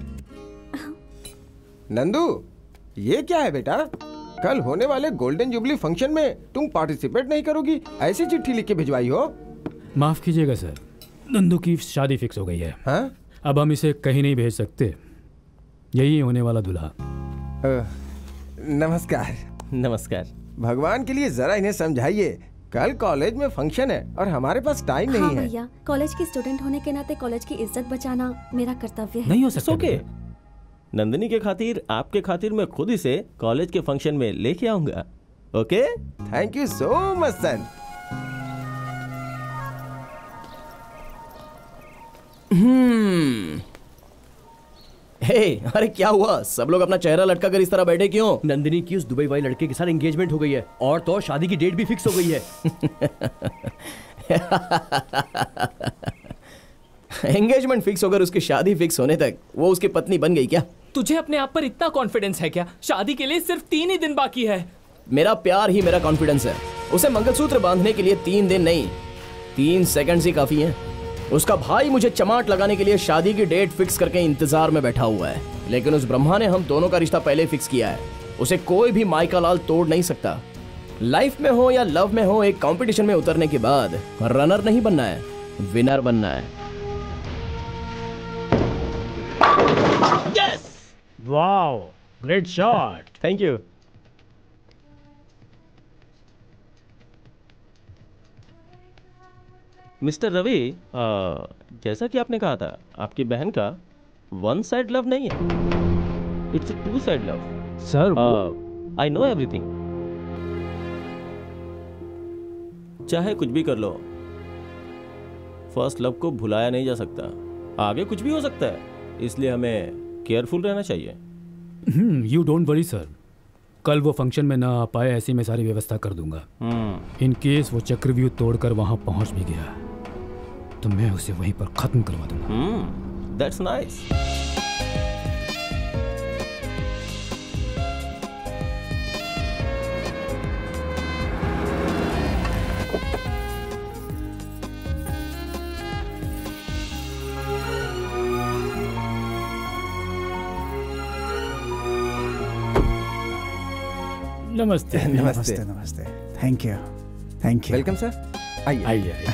Nandu, ये क्या है बेटा? कल होने वाले गोल्डन जुबली फंक्शन में तुम पार्टिसिपेट नहीं करोगी? ऐसी चिट्ठी लिख के भिजवाई हो? माफ कीजिएगा सर, नंदू की शादी फिक्स हो गई है। हाँ? अब हम इसे कहीं नहीं भेज सकते। यही होने वाला दूल्हा। नमस्कार। नमस्कार। भगवान के लिए जरा इन्हें समझाइए, कल कॉलेज में फंक्शन है और हमारे पास टाइम नहीं है। भैया, कॉलेज के स्टूडेंट होने के नाते कॉलेज की इज्जत बचाना मेरा कर्तव्य है। नहीं हो सकता। ओके। नंदिनी के खातिर, आपके खातिर मैं खुद इसे कॉलेज के फंक्शन में लेके आऊंगा। Okay? Thank you so much son. Hey, अरे क्या हुआ? सब लोग अपना चेहरा लटका कर इस तरह बैठे क्यों? नंदिनी की उस दुबई वाले लड़के के साथ एंगेजमेंट हो गई है और तो शादी की डेट भी फिक्स हो गई है। एंगेजमेंट फिक्स होकर उसकी शादी फिक्स होने तक वो उसकी पत्नी बन गई क्या? तुझे अपने आप पर इतना कॉन्फिडेंस है क्या? शादी के लिए सिर्फ 3 ही दिन बाकी है। मेरा प्यार ही मेरा कॉन्फिडेंस है। उसे मंगलसूत्र बांधने के लिए 3 दिन नहीं, 3 सेकंड्स ही काफी हैं। उसका भाई मुझे चमाट लगाने के लिए शादी की डेट फिक्स करके इंतजार में बैठा हुआ है, लेकिन उस ब्रह्मा ने हम दोनों का रिश्ता पहले फिक्स किया है। उसे कोई भी माइका लाल तोड़ नहीं सकता। लाइफ में हो या लव में हो, एक कंपटीशन में उतरने के बाद रनर नहीं बनना है, विनर बनना है। Yes! Wow, great shot. Thank you. Mister Ravi, जैसा कि आपने कहा था, आपकी बहन का वन साइड लव नहीं है, it's a two side love. Sir, I know everything. चाहे कुछ भी कर लो, फर्स्ट लव को भुलाया नहीं जा सकता। आगे कुछ भी हो सकता है, इसलिए हमें केयरफुल रहना चाहिए। यू डोंट वरी सर, कल वो फंक्शन में ना आ पाए, ऐसी मैं सारी व्यवस्था कर दूंगा। इन केस वो चक्रव्यूह तोड़कर वहां पहुंच भी गया तो मैं उसे वहीं पर खत्म करवा दूंगा। That's nice. नमस्ते। नमस्ते। नमस्ते। Thank you. Thank you. Welcome sir. आइए आइए।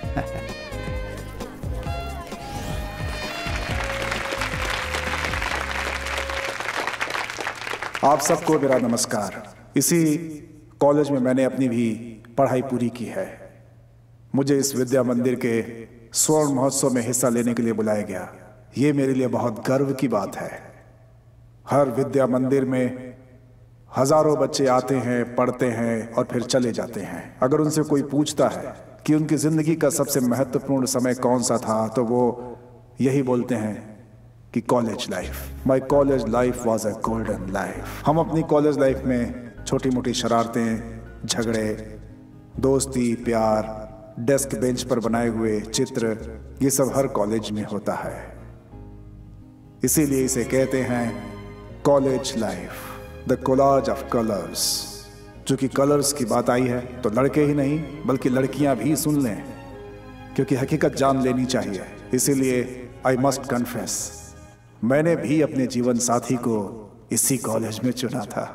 आप सबको मेरा नमस्कार। इसी कॉलेज में मैंने अपनी भी पढ़ाई पूरी की है। मुझे इस विद्या मंदिर के स्वर्ण महोत्सव में हिस्सा लेने के लिए बुलाया गया। ये मेरे लिए बहुत गर्व की बात है। हर विद्या मंदिर में हजारों बच्चे आते हैं, पढ़ते हैं और फिर चले जाते हैं। अगर उनसे कोई पूछता है कि उनकी जिंदगी का सबसे महत्वपूर्ण समय कौन सा था, तो वो यही बोलते हैं कि college life. My college life was a golden life. हम अपनी कॉलेज लाइफ में छोटी मोटी शरारतें, झगड़े, दोस्ती, प्यार, डेस्क बेंच पर बनाए हुए चित्र, ये सब हर कॉलेज में होता है। इसीलिए इसे कहते हैं college life, the collage of colours. चूंकि कलर्स की बात आई है तो लड़के ही नहीं बल्कि लड़कियां भी सुन लें, क्योंकि हकीकत जान लेनी चाहिए। इसीलिए आई मस्ट कन्फेस, मैंने भी अपने जीवन साथी को इसी कॉलेज में चुना था।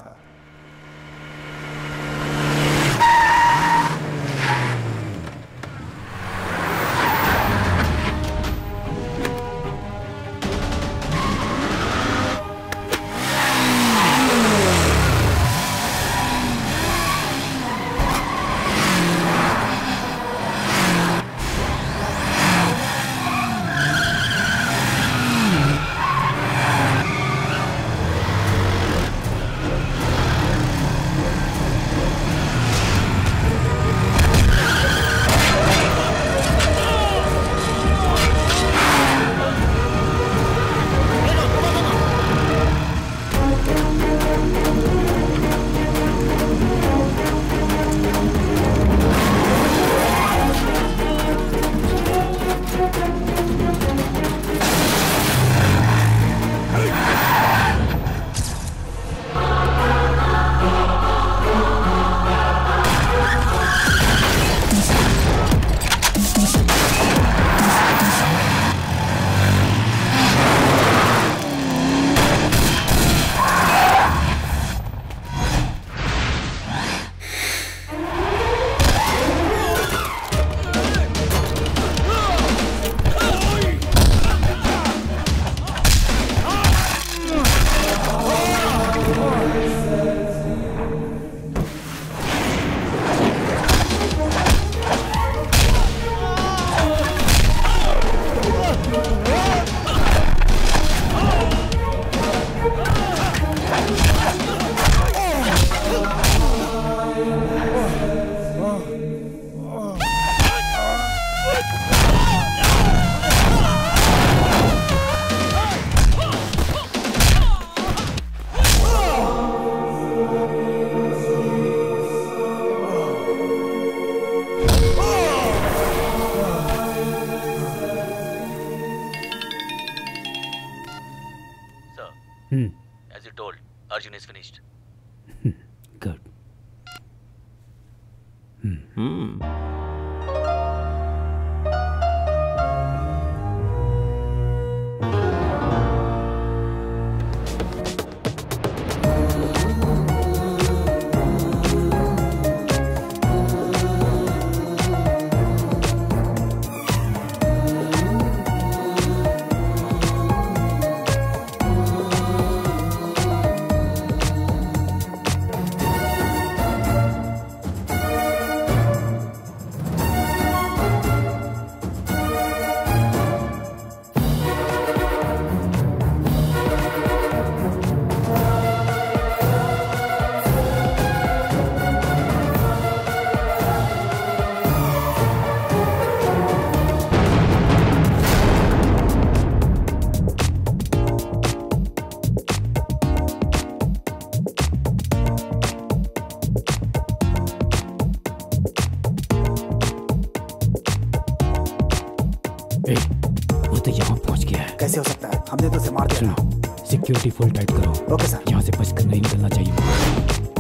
कैसे हो सकता है? हमने तो उसे मार दिया था। सिक्योरिटी फुल टाइट करो। Okay sir. यहाँ से बचकर नहीं निकलना चाहिए।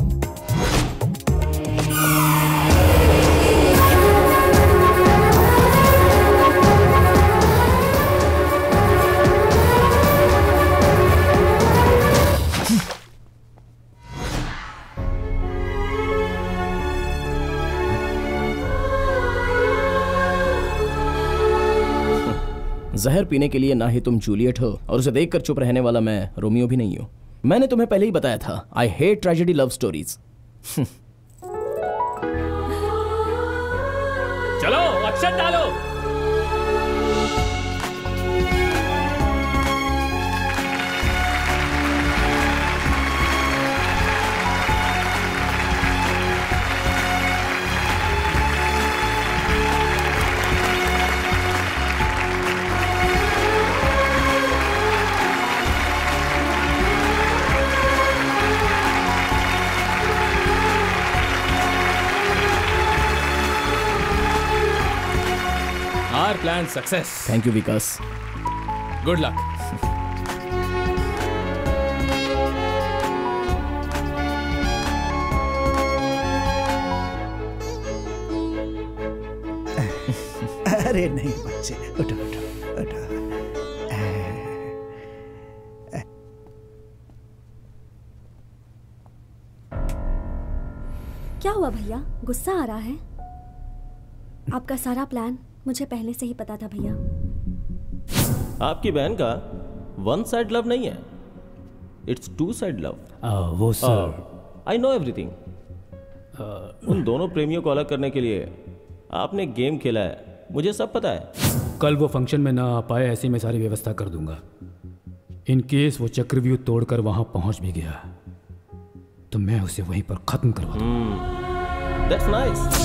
जहर पीने के लिए ना ही तुम जूलियट हो और उसे देखकर चुप रहने वाला मैं रोमियो भी नहीं हूं। मैंने तुम्हें पहले ही बताया था, I hate tragedy love stories. चलो अक्षत डालो। Our plan success. Thank you, Vikas. Good luck. अरे नहीं बच्चे, उठो उठो उठो। क्या हुआ भैया, गुस्सा आ रहा है? आपका सारा प्लान मुझे पहले से ही पता था भैया। आपकी बहन का वन साइड लव नहीं है, इट्स टू साइड लव। वो सर, आई नो एवरीथिंग। उन दोनों प्रेमियों को अलग करने के लिए आपने गेम खेला है, मुझे सब पता है। कल वो फंक्शन में ना आ पाए, ऐसे मैं सारी व्यवस्था कर दूंगा। इन केस वो चक्रव्यूह तोड़कर वहां पहुंच भी गया तो मैं उसे वहीं पर खत्म करवा दूंगा। That's nice.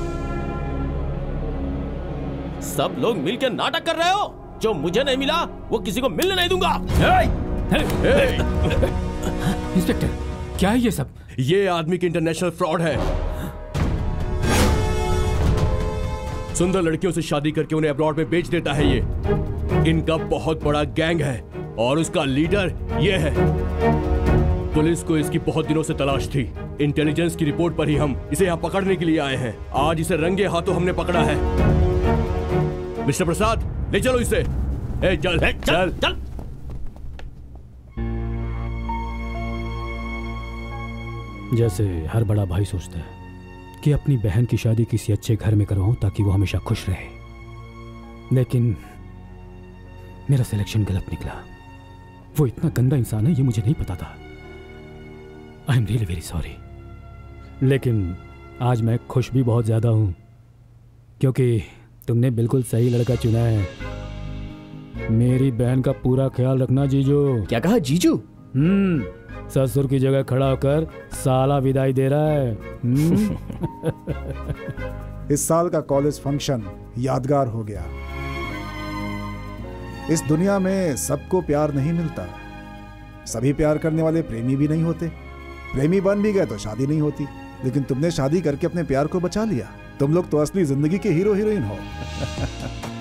सब लोग मिलकर नाटक कर रहे हो। जो मुझे नहीं मिला वो किसी को मिलने नहीं दूंगा। इंस्पेक्टर, क्या है ये सब? ये आदमी की इंटरनेशनल फ्रॉड है। सुंदर लड़कियों से शादी करके उन्हें अब्रॉड में बेच देता है। ये इनका बहुत बड़ा गैंग है और उसका लीडर ये है। पुलिस को इसकी बहुत दिनों से तलाश थी। इंटेलिजेंस की रिपोर्ट पर ही हम इसे यहाँ पकड़ने के लिए आए हैं। आज इसे रंगे हाथों हमने पकड़ा है। मिस्टर प्रसाद, ले चलो इसे। चल चल चल। जैसे हर बड़ा भाई सोचता है कि अपनी बहन की शादी किसी अच्छे घर में करवाऊं ताकि वो हमेशा खुश रहे, लेकिन मेरा सिलेक्शन गलत निकला। वो इतना गंदा इंसान है ये मुझे नहीं पता था। I am really very sorry. लेकिन आज मैं खुश भी बहुत ज्यादा हूं क्योंकि तुमने बिल्कुल सही लड़का चुना है। मेरी बहन का पूरा ख्याल रखना जीजू। क्या कहा जीजू? ससुर की जगह खड़ा होकर साला विदाई दे रहा है। इस साल का कॉलेज फंक्शन यादगार हो गया। इस दुनिया में सबको प्यार नहीं मिलता। सभी प्यार करने वाले प्रेमी भी नहीं होते। प्रेमी बन भी गए तो शादी नहीं होती। लेकिन तुमने शादी करके अपने प्यार को बचा लिया। तुम लोग तो असली जिंदगी के हीरो हीरोइन हो।